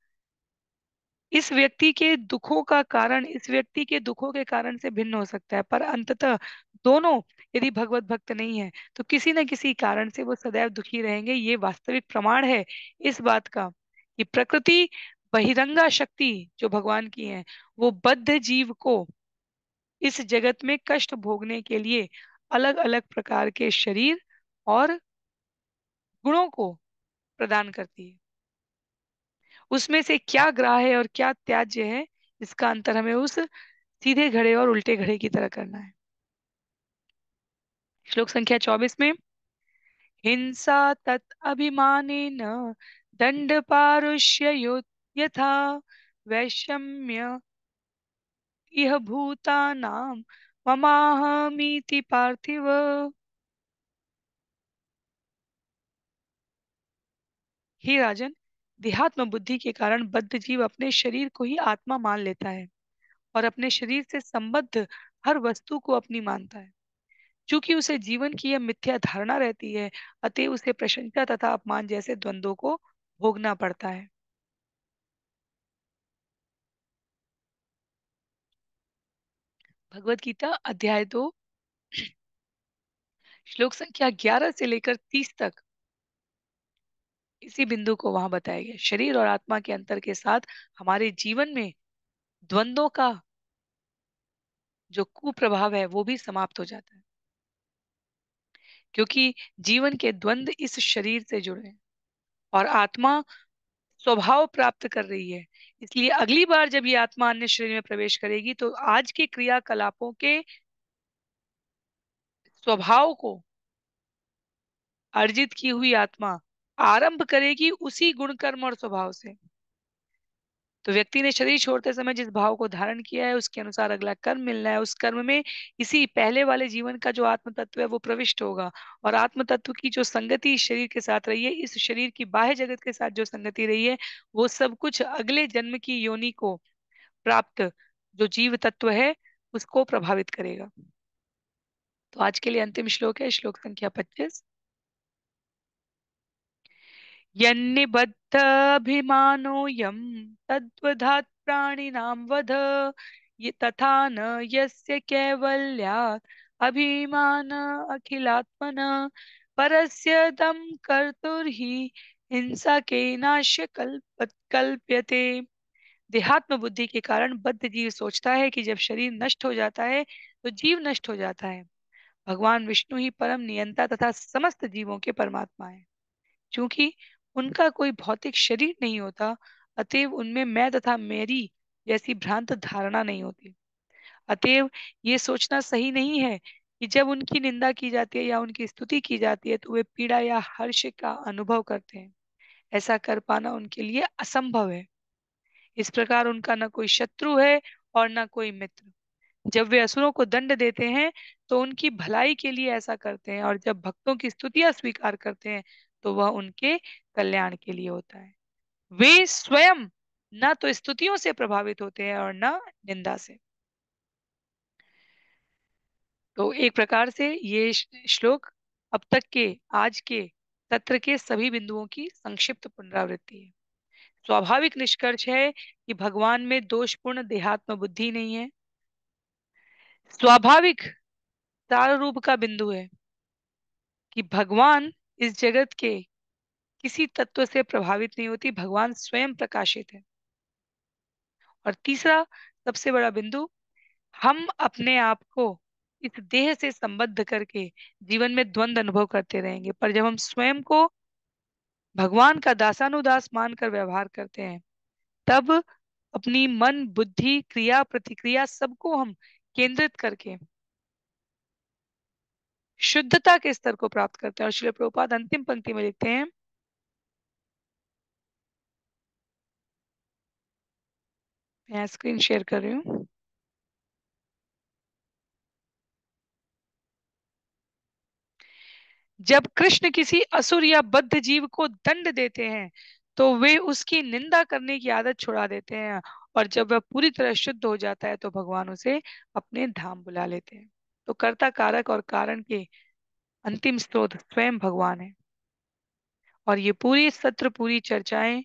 A: इस व्यक्ति के दुखों का कारण इस व्यक्ति के दुखों के कारण से भिन्न हो सकता है, पर अंततः दोनों यदि भगवत भक्त नहीं है तो किसी न किसी कारण से वो सदैव दुखी रहेंगे। ये वास्तविक प्रमाण है इस बात का कि प्रकृति बहिरंगा शक्ति जो भगवान की है, वो बद्ध जीव को इस जगत में कष्ट भोगने के लिए अलग अलग प्रकार के शरीर और गुणों को प्रदान करती है। उसमें से क्या ग्राह्य है और क्या त्याज्य है, इसका अंतर हमें उस सीधे घड़े और उल्टे घड़े की तरह करना है। श्लोक संख्या 24 में हिंसा तत् अभिमानेन दंड पारुष्य यथा वैषम्य इह भूतानां ममाहमीति पार्थिव। हे राजन, देहात्म बुद्धि के कारण बद्ध जीव अपने शरीर को ही आत्मा मान लेता है और अपने शरीर से संबद्ध हर वस्तु को अपनी मानता है। चूंकि उसे जीवन की यह मिथ्या धारणा रहती है, अतः उसे प्रशंसा तथा अपमान जैसे द्वंद्वों को भोगना पड़ता है। भगवत गीता अध्याय 2 श्लोक संख्या 11 से लेकर 30 तक इसी बिंदु को वहां बताया गया। शरीर और आत्मा के अंतर के साथ हमारे जीवन में द्वंद्वों का जो कुप्रभाव है वो भी समाप्त हो जाता है, क्योंकि जीवन के द्वंद्व इस शरीर से जुड़े हैं और आत्मा स्वभाव प्राप्त कर रही है। इसलिए अगली बार जब ये आत्मा अन्य शरीर में प्रवेश करेगी तो आज के क्रियाकलापों के स्वभाव को अर्जित की हुई आत्मा आरंभ करेगी उसी गुण कर्म और स्वभाव से। तो व्यक्ति ने शरीर छोड़ते समय जिस भाव को धारण किया है उसके अनुसार अगला कर्म मिलना है। उस कर्म में इसी पहले वाले जीवन का जो आत्म तत्व है वो प्रविष्ट होगा, और आत्म तत्व की जो संगति इस शरीर के साथ रही है, इस शरीर की बाह्य जगत के साथ जो संगति रही है, वो सब कुछ अगले जन्म की योनि को प्राप्त जो जीव तत्व है उसको प्रभावित करेगा। तो आज के लिए अंतिम श्लोक है, श्लोक संख्या 25। यन्निबद्धभिमानो यं तद्वधात् प्राणिनां वध, ये तथा न यस्य कैवल्यात् अभिमान अखिलात्मन, परस्य दम कर्तुर्हि हिंसा केनाश्य कल्प्यते। देहात्म बुद्धि के कारण बद्ध जीव सोचता है कि जब शरीर नष्ट हो जाता है तो जीव नष्ट हो जाता है। भगवान विष्णु ही परम नियंता तथा समस्त जीवों के परमात्मा है। क्योंकि उनका कोई भौतिक शरीर नहीं होता, अतएव उनमें मैं तथा मेरी जैसी भ्रांत धारणा नहीं होती। अतएव ये सोचना सही नहीं है कि जब उनकी निंदा की जाती है या उनकी स्तुति की जाती है तो वे पीड़ा या हर्ष का अनुभव करते हैं। ऐसा कर पाना उनके लिए असंभव है। इस प्रकार उनका न कोई शत्रु है और न कोई मित्र। जब वे असुरों को दंड देते हैं तो उनकी भलाई के लिए ऐसा करते हैं, और जब भक्तों की स्तुतियां स्वीकार करते हैं तो वह उनके कल्याण के लिए होता है। वे स्वयं न तो स्तुतियों से प्रभावित होते हैं और न निंदा से। तो एक प्रकार से ये श्लोक अब तक के आज के सत्र के सभी बिंदुओं की संक्षिप्त पुनरावृत्ति है। स्वाभाविक निष्कर्ष है कि भगवान में दोषपूर्ण देहात्म बुद्धि नहीं है। स्वाभाविक सार रूप का बिंदु है कि भगवान इस जगत के किसी तत्व से प्रभावित नहीं होती, भगवान स्वयं प्रकाशित है। और तीसरा सबसे बड़ा बिंदु, हम अपने आप को इस देह से संबद्ध करके जीवन में द्वंद अनुभव करते रहेंगे, पर जब हम स्वयं को भगवान का दासानुदास मानकर व्यवहार करते हैं तब अपनी मन बुद्धि क्रिया प्रतिक्रिया सबको हम केंद्रित करके शुद्धता के स्तर को प्राप्त करते हैं। और श्रील प्रभुपाद अंतिम पंक्ति में लिखते हैं, मैं स्क्रीन शेयर कर रही हूँ। जब कृष्ण किसी असुर या बद्ध जीव को दंड देते हैं तो वे उसकी निंदा करने की आदत छुड़ा देते हैं, और जब वह पूरी तरह शुद्ध हो जाता है तो भगवान उसे अपने धाम बुला लेते हैं। तो कर्ता कारक और कारण के अंतिम स्रोत स्वयं भगवान है। और ये पूरी सत्र पूरी चर्चाएं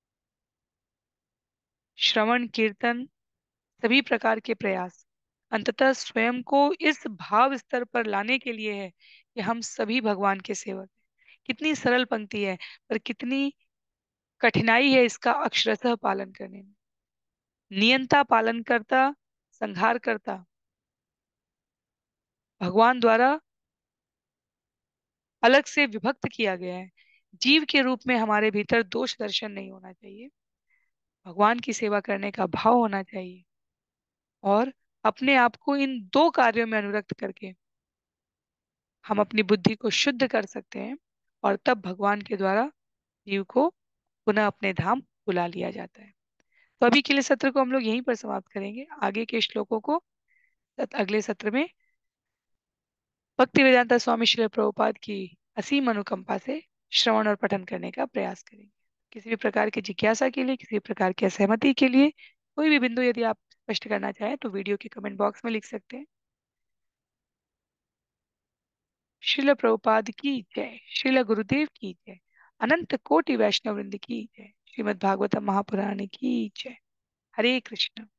A: श्रवण कीर्तन सभी प्रकार के प्रयास अंततः स्वयं को इस भाव स्तर पर लाने के लिए है कि हम सभी भगवान के सेवक हैं। कितनी सरल पंक्ति है, पर कितनी कठिनाई है इसका अक्षरशः पालन करने में। नियंता पालन करता संहार करता भगवान द्वारा अलग से विभक्त किया गया है। जीव के रूप में हमारे भीतर दोष दर्शन नहीं होना चाहिए, भगवान की सेवा करने का भाव होना चाहिए, और अपने आप को इन दो कार्यों में अनुरक्त करके हम अपनी बुद्धि को शुद्ध कर सकते हैं, और तब भगवान के द्वारा जीव को पुनः अपने धाम बुला लिया जाता है। तो अभी के लिए सत्र को हम लोग यहीं पर समाप्त करेंगे। आगे के श्लोकों को अगले सत्र में भक्ति वेदांता स्वामी श्री प्रभुपाद की असीम अनुकंपा से श्रवण और पठन करने का प्रयास करेंगे। किसी भी प्रकार की जिज्ञासा के लिए, किसी भी प्रकार की असहमति के लिए, कोई भी बिंदु यदि आप स्पष्ट करना चाहें तो वीडियो के कमेंट बॉक्स में लिख सकते हैं। श्रील प्रभुपाद की जय, श्रील गुरुदेव की जय, अनंत कोटि वैष्णव वृंद की जय, श्रीमद् भागवतम महापुराण की जय। हरे कृष्ण।